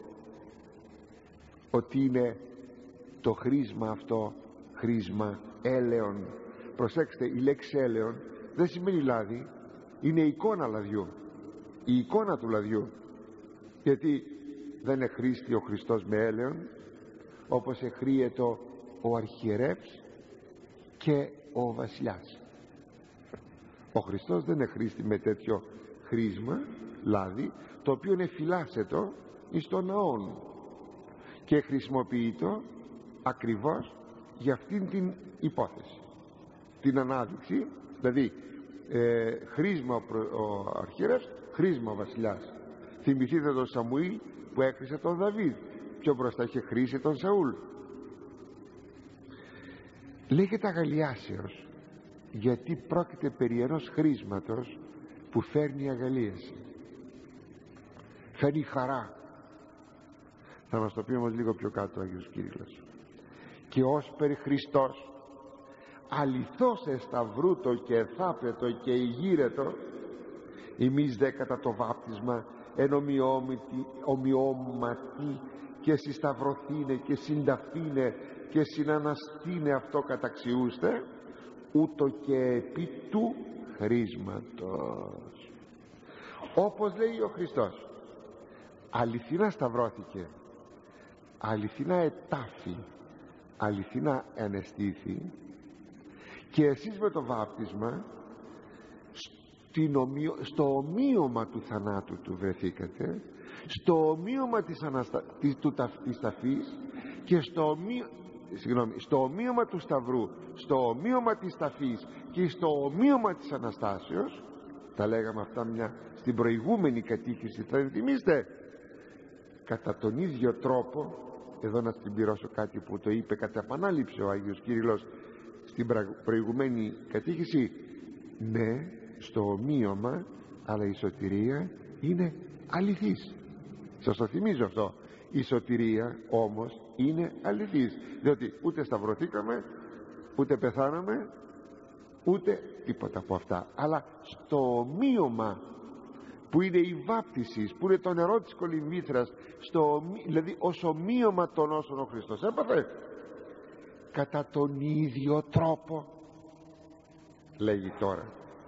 ότι είναι το χρήσμα αυτό χρήσμα έλεον? Προσέξτε, η λέξη έλεον δεν σημαίνει λάδι, είναι εικόνα λαδιού, η εικόνα του λαδιού. Γιατί δεν εχρήστη ο Χριστός με έλεον, όπως εχρήεται ο αρχιερεύς και ο βασιλιάς. Ο Χριστός δεν εχρήστη με τέτοιο χρήσμα λάδι, το οποίο είναι φυλάσσετο εις τον ναόν και χρησιμοποιείτο ακριβώς για αυτήν την υπόθεση, την ανάδειξη, δηλαδή χρήσμα ο αρχιερεύς, χρήσμα ο βασιλιάς. Θυμηθείτε τον Σαμουήλ που έκρισε τον Δαβίδ, πιο μπροστά είχε χρήσει τον Σαούλ. Λέγεται αγαλιάσεως γιατί πρόκειται περί ενός χρήσματος που φέρνει αγαλίαση, φέρνει χαρά. Θα μας το πει όμως λίγο πιο κάτω ο Άγιος Κύριλλος. Και ως περί Χριστός αληθώς εσταυρούτο και εθάπετο και ηγύρετο, εμείς δε κατά το βάπτισμα εν ομοιώματι και συσταυρωθήνε και συνταφήνε και συναναστήνε αυτό καταξιούστε, ούτω και επί του χρήσματος. Όπως λέει ο Χριστός, αληθινά σταυρώθηκε, αληθινά ετάφη, αληθινά ενεστήθη, και εσείς με το βάπτισμα στο ομοίωμα του θανάτου του βρεθήκατε, στο ομοίωμα της ταφής και στο ομοίωμα του σταυρού, στο ομοίωμα της ταφής και στο ομοίωμα της Αναστάσεως. Τα λέγαμε αυτά στην προηγούμενη κατήχηση, θα θυμίστε. Κατά τον ίδιο τρόπο, εδώ να συμπληρώσω κάτι που το είπε κατά επανάληψη ο Άγιος Κύριλλος στην προηγουμένη κατήχηση, ναι, στο ομοίωμα, αλλά η σωτηρία είναι αληθής. Σας το θυμίζω αυτό. Η σωτηρία όμως είναι αληθής, διότι ούτε σταυρωθήκαμε, ούτε πεθάναμε, ούτε τίποτα από αυτά, αλλά στο ομοίωμα που είναι η βάπτιση, που είναι το νερό της κολυμβήθρας, δηλαδή ως ομοίωμα των όσων ο Χριστός έπαθε, κατά τον ίδιο τρόπο, λέγει τώρα,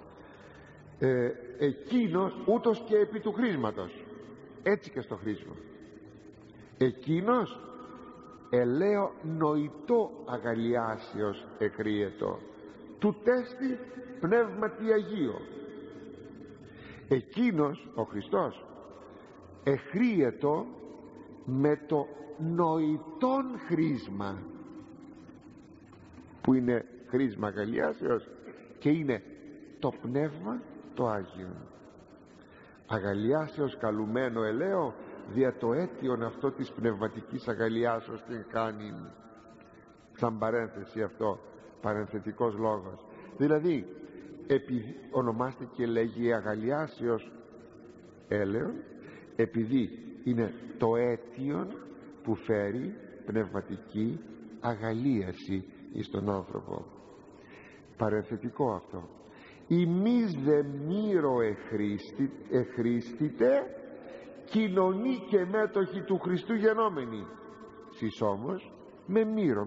εκείνος ούτως και επί του χρήσματος, έτσι και στο χρήσμα, εκείνος ελαίο νοητό αγαλιάσεως εκρύετο, του τέστη πνεύματι Αγίο. Εκείνος ο Χριστός εχρίετο με το νοητόν χρήσμα, που είναι χρήσμα αγαλιάσεως και είναι το πνεύμα το Άγιο. Αγαλιάσεως καλουμένο ελαίο, δια το αίτιον αυτό της πνευματικής αγαλιάσεως την κάνει. Σαν παρένθεση αυτό, παρενθετικός λόγος. Δηλαδή ονομάστηκε, λέγει, αγαλιάσεως έλεον, επειδή είναι το αίτιον που φέρει πνευματική αγαλίαση εις τον άνθρωπο. Παρενθετικό αυτό. Ημείς δε μύρο εχρήστητε, κοινωνεί και μέτοχοι του Χριστού γενόμενοι. Σεις όμως με μύρο,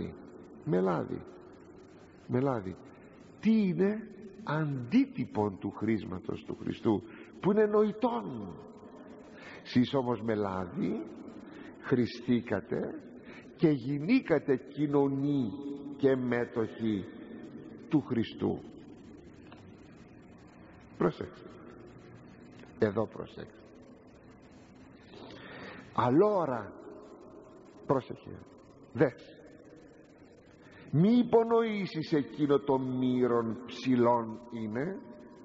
με λάδι. Τι είναι? Αντίτυπον του χρήσματος του Χριστού, που είναι νοητόν. Σεις όμως με λάδι χρηστήκατε και γινήκατε κοινωνοί και μέτοχοι του Χριστού. Προσέξτε, εδώ προσέξτε. Αλόρα, πρόσεχε, δες, μη υπονοήσεις εκείνο το μύρον ψηλών είναι.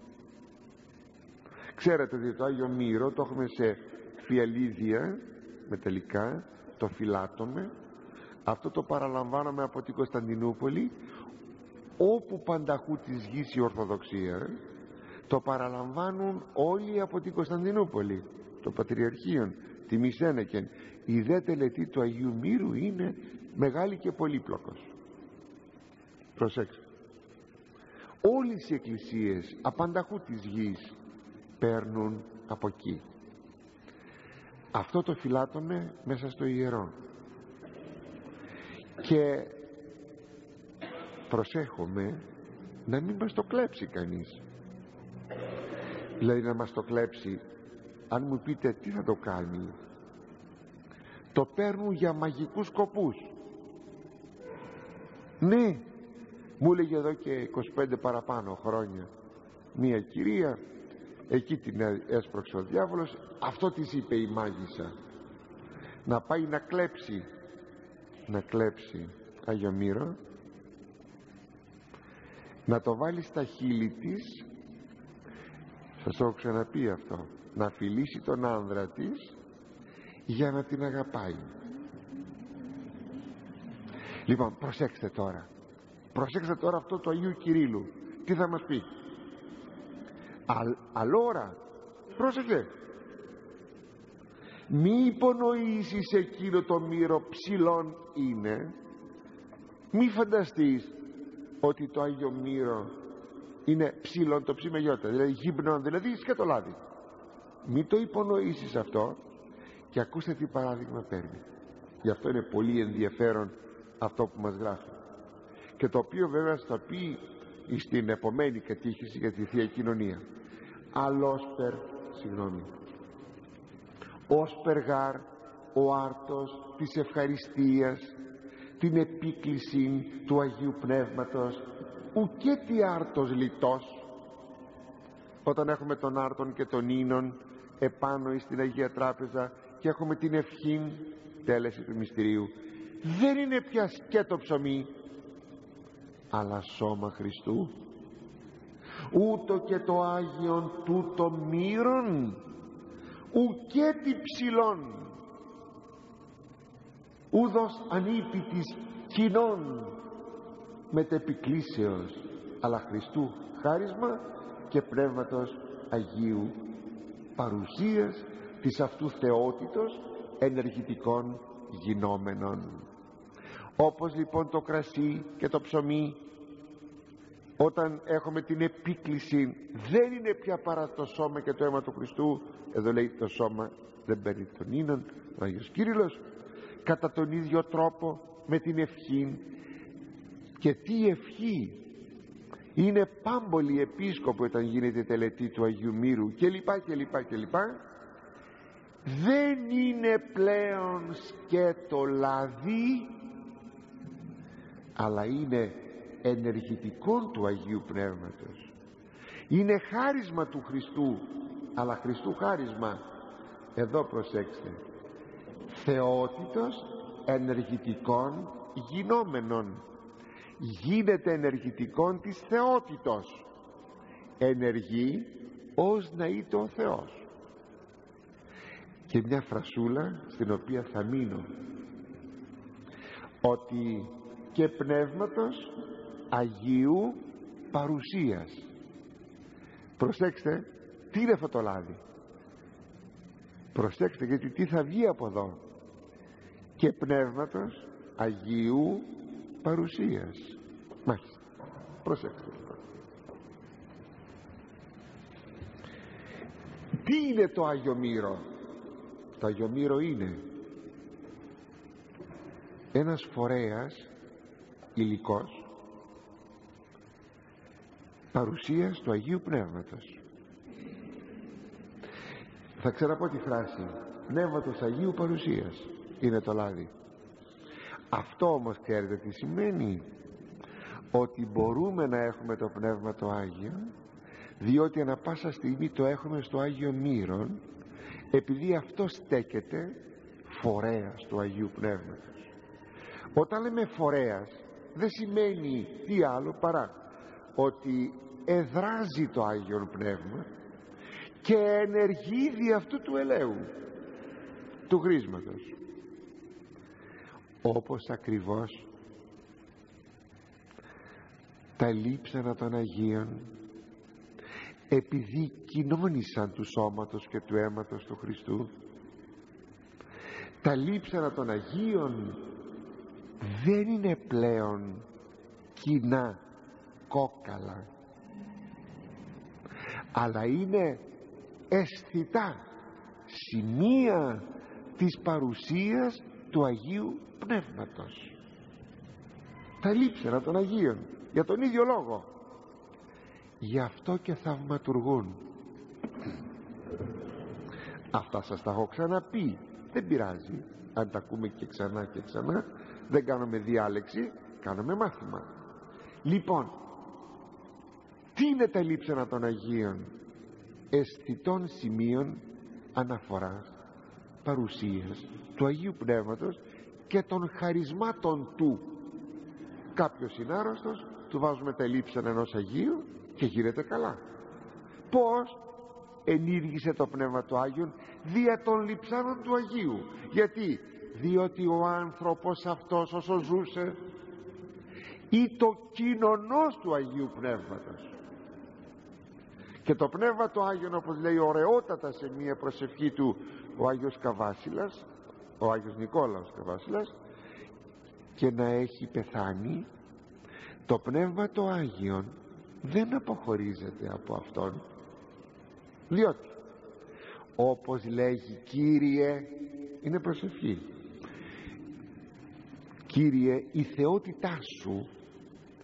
Ξέρετε ότι το Άγιο Μύρο το έχουμε σε φιαλίδια μεταλλικά, το φυλάττουμε. Αυτό το παραλαμβάναμε από την Κωνσταντινούπολη, όπου πανταχού της γης η Ορθοδοξία, το παραλαμβάνουν όλοι από την Κωνσταντινούπολη, το Πατριαρχείο, τη Μισένεκεν. Η δε τελετή του Αγίου Μύρου είναι μεγάλη και πολύπλοκος. Προσέξτε, όλες οι εκκλησίες απανταχού της γης παίρνουν από εκεί. Αυτό το φυλάττουμε μέσα στο ιερό, και προσέχουμε να μην μας το κλέψει κανείς. Δηλαδή να μας το κλέψει, αν μου πείτε τι θα το κάνει, το παίρνουν για μαγικούς σκοπούς. Ναι, μου έλεγε εδώ και 25 παραπάνω χρόνια μία κυρία, εκεί την έσπρωξε ο διάβολος, αυτό της είπε η μάγισσα, να πάει να κλέψει Άγιο Μύρο, να το βάλει στα χείλη της, σας το έχω ξαναπεί αυτό, να φιλήσει τον άνδρα της για να την αγαπάει. Λοιπόν, προσέξτε τώρα αυτό του Αγίου Κυρίλλου τι θα μας πει. Αλόρα, πρόσεχε, μη υπονοήσεις εκείνο το μύρο ψηλών είναι. Μη φανταστείς ότι το Άγιο Μύρο είναι ψηλών, το ψι με γιώτα, δηλαδή γυμνών, δηλαδή σκέτο λάδι. Μη το υπονοήσεις αυτό. Και ακούστε τι παράδειγμα παίρνει. Γι' αυτό είναι πολύ ενδιαφέρον αυτό που μας γράφει, και το οποίο βέβαια θα πει στην επομένη κατήχηση για τη Θεία Κοινωνία. ως περγάρ ο άρτος της ευχαριστίας, την επίκληση του Αγίου Πνεύματος, ουκέ τι άρτος λιτός. Όταν έχουμε τον άρτον και τον ίνον επάνω εις την Αγία Τράπεζα και έχουμε την ευχήν τέλεση του μυστηρίου, δεν είναι πια σκέτο ψωμί, αλλά σώμα Χριστού. Ούτω και το Άγιον τούτο μύρον ουκέ τι ψηλών, ούδος ανήπιτης κοινών μετεπικλήσεως, αλλά Χριστού χάρισμα και Πνεύματος Αγίου παρουσίας της αυτού θεότητος ενεργητικών γινόμενων. Όπως λοιπόν το κρασί και το ψωμί, όταν έχουμε την επίκληση, δεν είναι πια παρά το σώμα και το αίμα του Χριστού. Εδώ λέει το σώμα δεν παίρνει τον ίνον, ο Άγιος Κύριλλος. Κατά τον ίδιο τρόπο με την ευχή. Και τι ευχή! Είναι πάμπολοι επίσκοποι όταν γίνεται η τελετή του Αγίου Μύρου κλπ. Δεν είναι πλέον σκέτο λαδί, αλλά είναι ενεργητικό του Αγίου Πνεύματος. Είναι χάρισμα του Χριστού, αλλά Χριστού χάρισμα, εδώ προσέξτε, θεότητος ενεργητικών γινόμενων. Γίνεται ενεργητικών της θεότητος, ενεργεί ως να είτε ο Θεός. Και μια φρασούλα στην οποία θα μείνω, ότι και Πνεύματος Αγίου παρουσίας. Προσέξτε τι είναι αυτό το λάδι, προσέξτε, γιατί τι θα βγει από εδώ. Και Πνεύματος Αγίου παρουσίας. Μάλιστα, προσέξτε λοιπόν. Τι είναι το Άγιο Μύρο? Το Άγιο Μύρο είναι ένας φορέας υλικός παρουσίας του Αγίου Πνεύματος. Θα ξαναπώ τη φράση, Πνεύματος Αγίου παρουσίας είναι το λάδι. Αυτό όμως ξέρετε τι σημαίνει? Ότι μπορούμε να έχουμε το Πνεύμα το Άγιο, διότι ανα πάσα στιγμή το έχουμε στο Άγιο Μύρον, επειδή αυτό στέκεται φορέας του Αγίου Πνεύματος. Όταν λέμε φορέας, δεν σημαίνει τι άλλο παρά ότι εδράζει το Άγιον Πνεύμα και ενεργεί δι' αυτού του ελαίου, του χρήσματος. Όπως ακριβώς τα λείψανα των Αγίων, επειδή κοινώνησαν του σώματος και του αίματος του Χριστού, τα λείψανα των Αγίων δεν είναι πλέον κοινά κόκαλα, αλλά είναι αισθητά σημεία της παρουσίας του Αγίου Πνεύματος. Τα λείψανα των Αγίων, για τον ίδιο λόγο, γι' αυτό και θαυματουργούν. Αυτά σας τα έχω ξαναπεί, δεν πειράζει αν τα ακούμε και ξανά και ξανά, δεν κάνουμε διάλεξη, κάνουμε μάθημα. Λοιπόν, τι είναι τα λείψανα των Αγίων? Αισθητών σημείων αναφοράς παρουσίας του Αγίου Πνεύματος και των χαρισμάτων του. Κάποιος είναι άρρωστος, του βάζουμε τα λείψανα ενός Αγίου και γίνεται καλά. Πώς? Ενήργησε το Πνεύμα του Άγιον δια των λειψάνων του Αγίου. Γιατί? Διότι ο άνθρωπος αυτός όσο ζούσε ή το κοινωνός του Αγίου Πνεύματος. Και το Πνεύμα του Άγιον, όπως λέει ωραιότατα σε μία προσευχή του ο Άγιος Καβάσιλας, ο Άγιος Νικόλαος Καβάσιλας, και να έχει πεθάνει, το Πνεύμα το Άγιον δεν αποχωρίζεται από Αυτόν, διότι όπως λέγει Κύριε, είναι προσευχή, Κύριε, η θεότητά Σου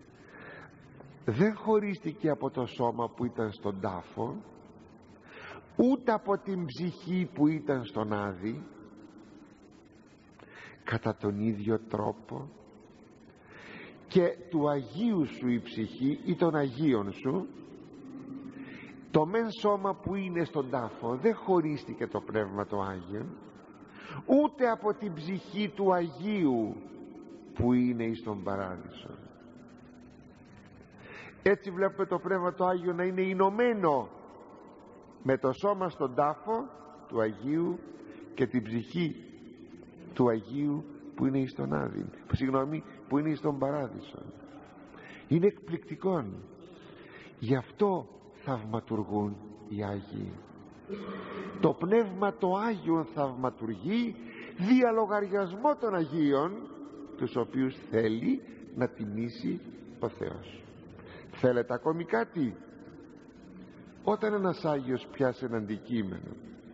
δεν χωρίστηκε από το σώμα που ήταν στον τάφο, ούτε από την ψυχή που ήταν στον Άδη. Κατά τον ίδιο τρόπο και του Αγίου σου η ψυχή ή των Αγίων σου, το μεν σώμα που είναι στον τάφο δεν χωρίστηκε το Πνεύμα το Άγιο, ούτε από την ψυχή του Αγίου που είναι εις τον Παράδεισο. Έτσι βλέπουμε το Πνεύμα το Άγιο να είναι ενωμένο με το σώμα στον τάφο του Αγίου και την ψυχή του Αγίου που είναι εις τον Άδη, που είναι εις τον Παράδεισο. Είναι εκπληκτικό. Γι' αυτό θαυματουργούν οι Άγιοι. Το Πνεύμα το Άγιο θαυματουργεί δια λογαριασμό των Αγίων, τους οποίους θέλει να τιμήσει ο Θεός. Θέλετε ακόμη κάτι? Όταν ένας Άγιος πιάσει ένα αντικείμενο,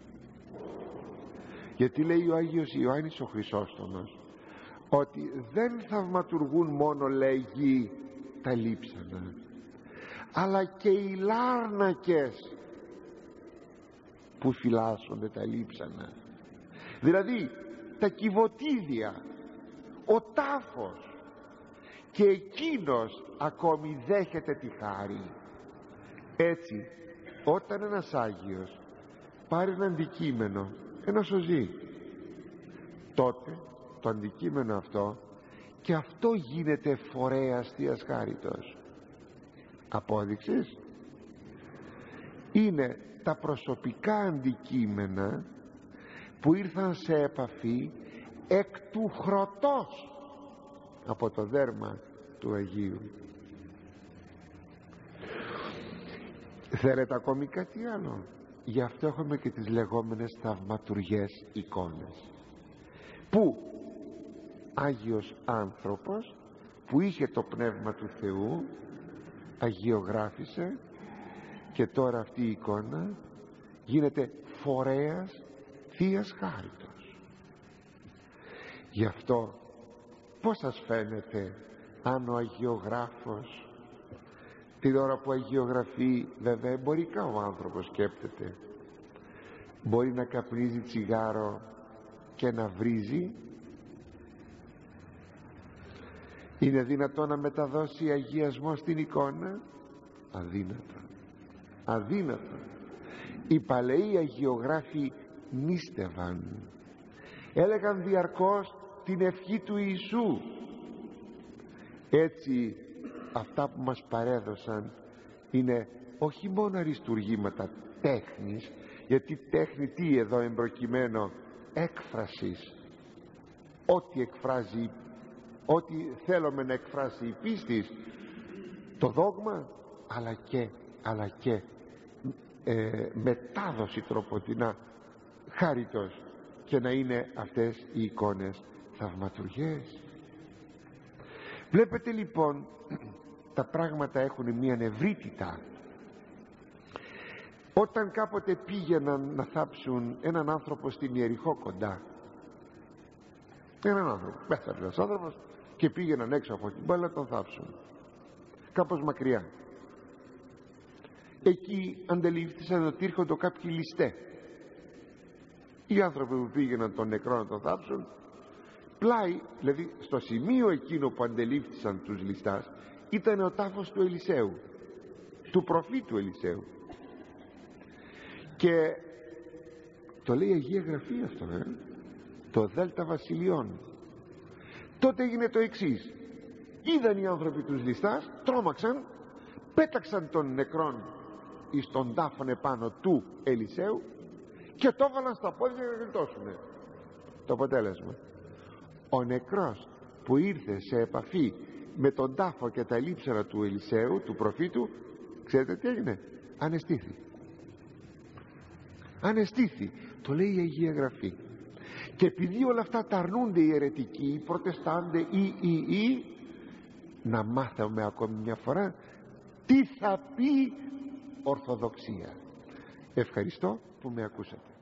γιατί λέει ο Άγιος Ιωάννης ο Χρυσόστομος ότι δεν θαυματουργούν μόνο, λέγει, τα λείψανα, αλλά και οι λάρνακες που φυλάσσονται τα λείψανα, δηλαδή τα κιβωτίδια, ο τάφος, και εκείνος ακόμη δέχεται τη χάρη. Έτσι όταν ένας Άγιος πάρει ένα αντικείμενο, ένα σωζή, τότε το αντικείμενο αυτό και αυτό γίνεται φορέας Θείας Χάριτος. Απόδειξης είναι τα προσωπικά αντικείμενα που ήρθαν σε επαφή εκ του χρωτός από το δέρμα του Αγίου. Θέλετε ακόμη κάτι άλλο? Γι' αυτό έχουμε και τις λεγόμενες θαυματουργές εικόνες, που Άγιος άνθρωπος που είχε το Πνεύμα του Θεού αγιογράφησε και τώρα αυτή η εικόνα γίνεται φορέας Θείας Χάριτος. Γι' αυτό πώς σας φαίνεται αν ο αγιογράφος την ώρα που αγιογραφεί, βέβαια εμπορικά ο άνθρωπος σκέπτεται, μπορεί να καπνίζει τσιγάρο και να βρίζει? Είναι δυνατό να μεταδώσει αγιασμό στην εικόνα? Αδύνατο, αδύνατο. Οι παλαιοί αγιογράφοι νήστευαν, έλεγαν διαρκώς την ευχή του Ιησού. Έτσι αυτά που μας παρέδωσαν είναι όχι μόνο αριστουργήματα τέχνης, γιατί τέχνη τι εδώ εμπροκειμένο? Έκφρασης, ό,τι εκφράζει, ό,τι θέλουμε να εκφράσει η πίστη, το δόγμα, αλλά και μετάδοση τροποτινά χάριτος, και να είναι αυτές οι εικόνες θαυματουργές. Βλέπετε λοιπόν, τα πράγματα έχουν μια ευρύτητα. Όταν κάποτε πήγαιναν να θάψουν έναν άνθρωπο στην Ιεριχώ κοντά, έναν άνθρωπο, πέθανε ένας άνθρωπος και πήγαιναν έξω από την πόλη να τον θάψουν, κάπως μακριά. Εκεί αντελήφθησαν ότι έρχονται κάποιοι ληστές. Οι άνθρωποι που πήγαιναν τον νεκρό να τον θάψουν, πλάι, δηλαδή στο σημείο εκείνο που αντελήφθησαν τους ληστάς, ήταν ο τάφος του Ελισέου, του προφήτου Ελισέου. Και το λέει η Αγία Γραφή αυτό, το Δέλτα Βασιλειών. Τότε έγινε το εξής: είδαν οι άνθρωποι τους ληστάς, τρόμαξαν, πέταξαν τον νεκρόν εις τον τάφον επάνω του Ελισέου και το έβαλαν στα πόδια για να γλιτώσουνε. Το αποτέλεσμα, ο νεκρός που ήρθε σε επαφή με τον τάφο και τα λείψανα του Ελισέου, του προφήτου, ξέρετε τι έγινε? Ανεστήθη. Ανεστήθη, το λέει η Αγία Γραφή. Και επειδή όλα αυτά τα αρνούνται οι αιρετικοί, οι προτεστάντε ή να μάθουμε ακόμη μια φορά τι θα πει Ορθοδοξία. Ευχαριστώ που με ακούσατε.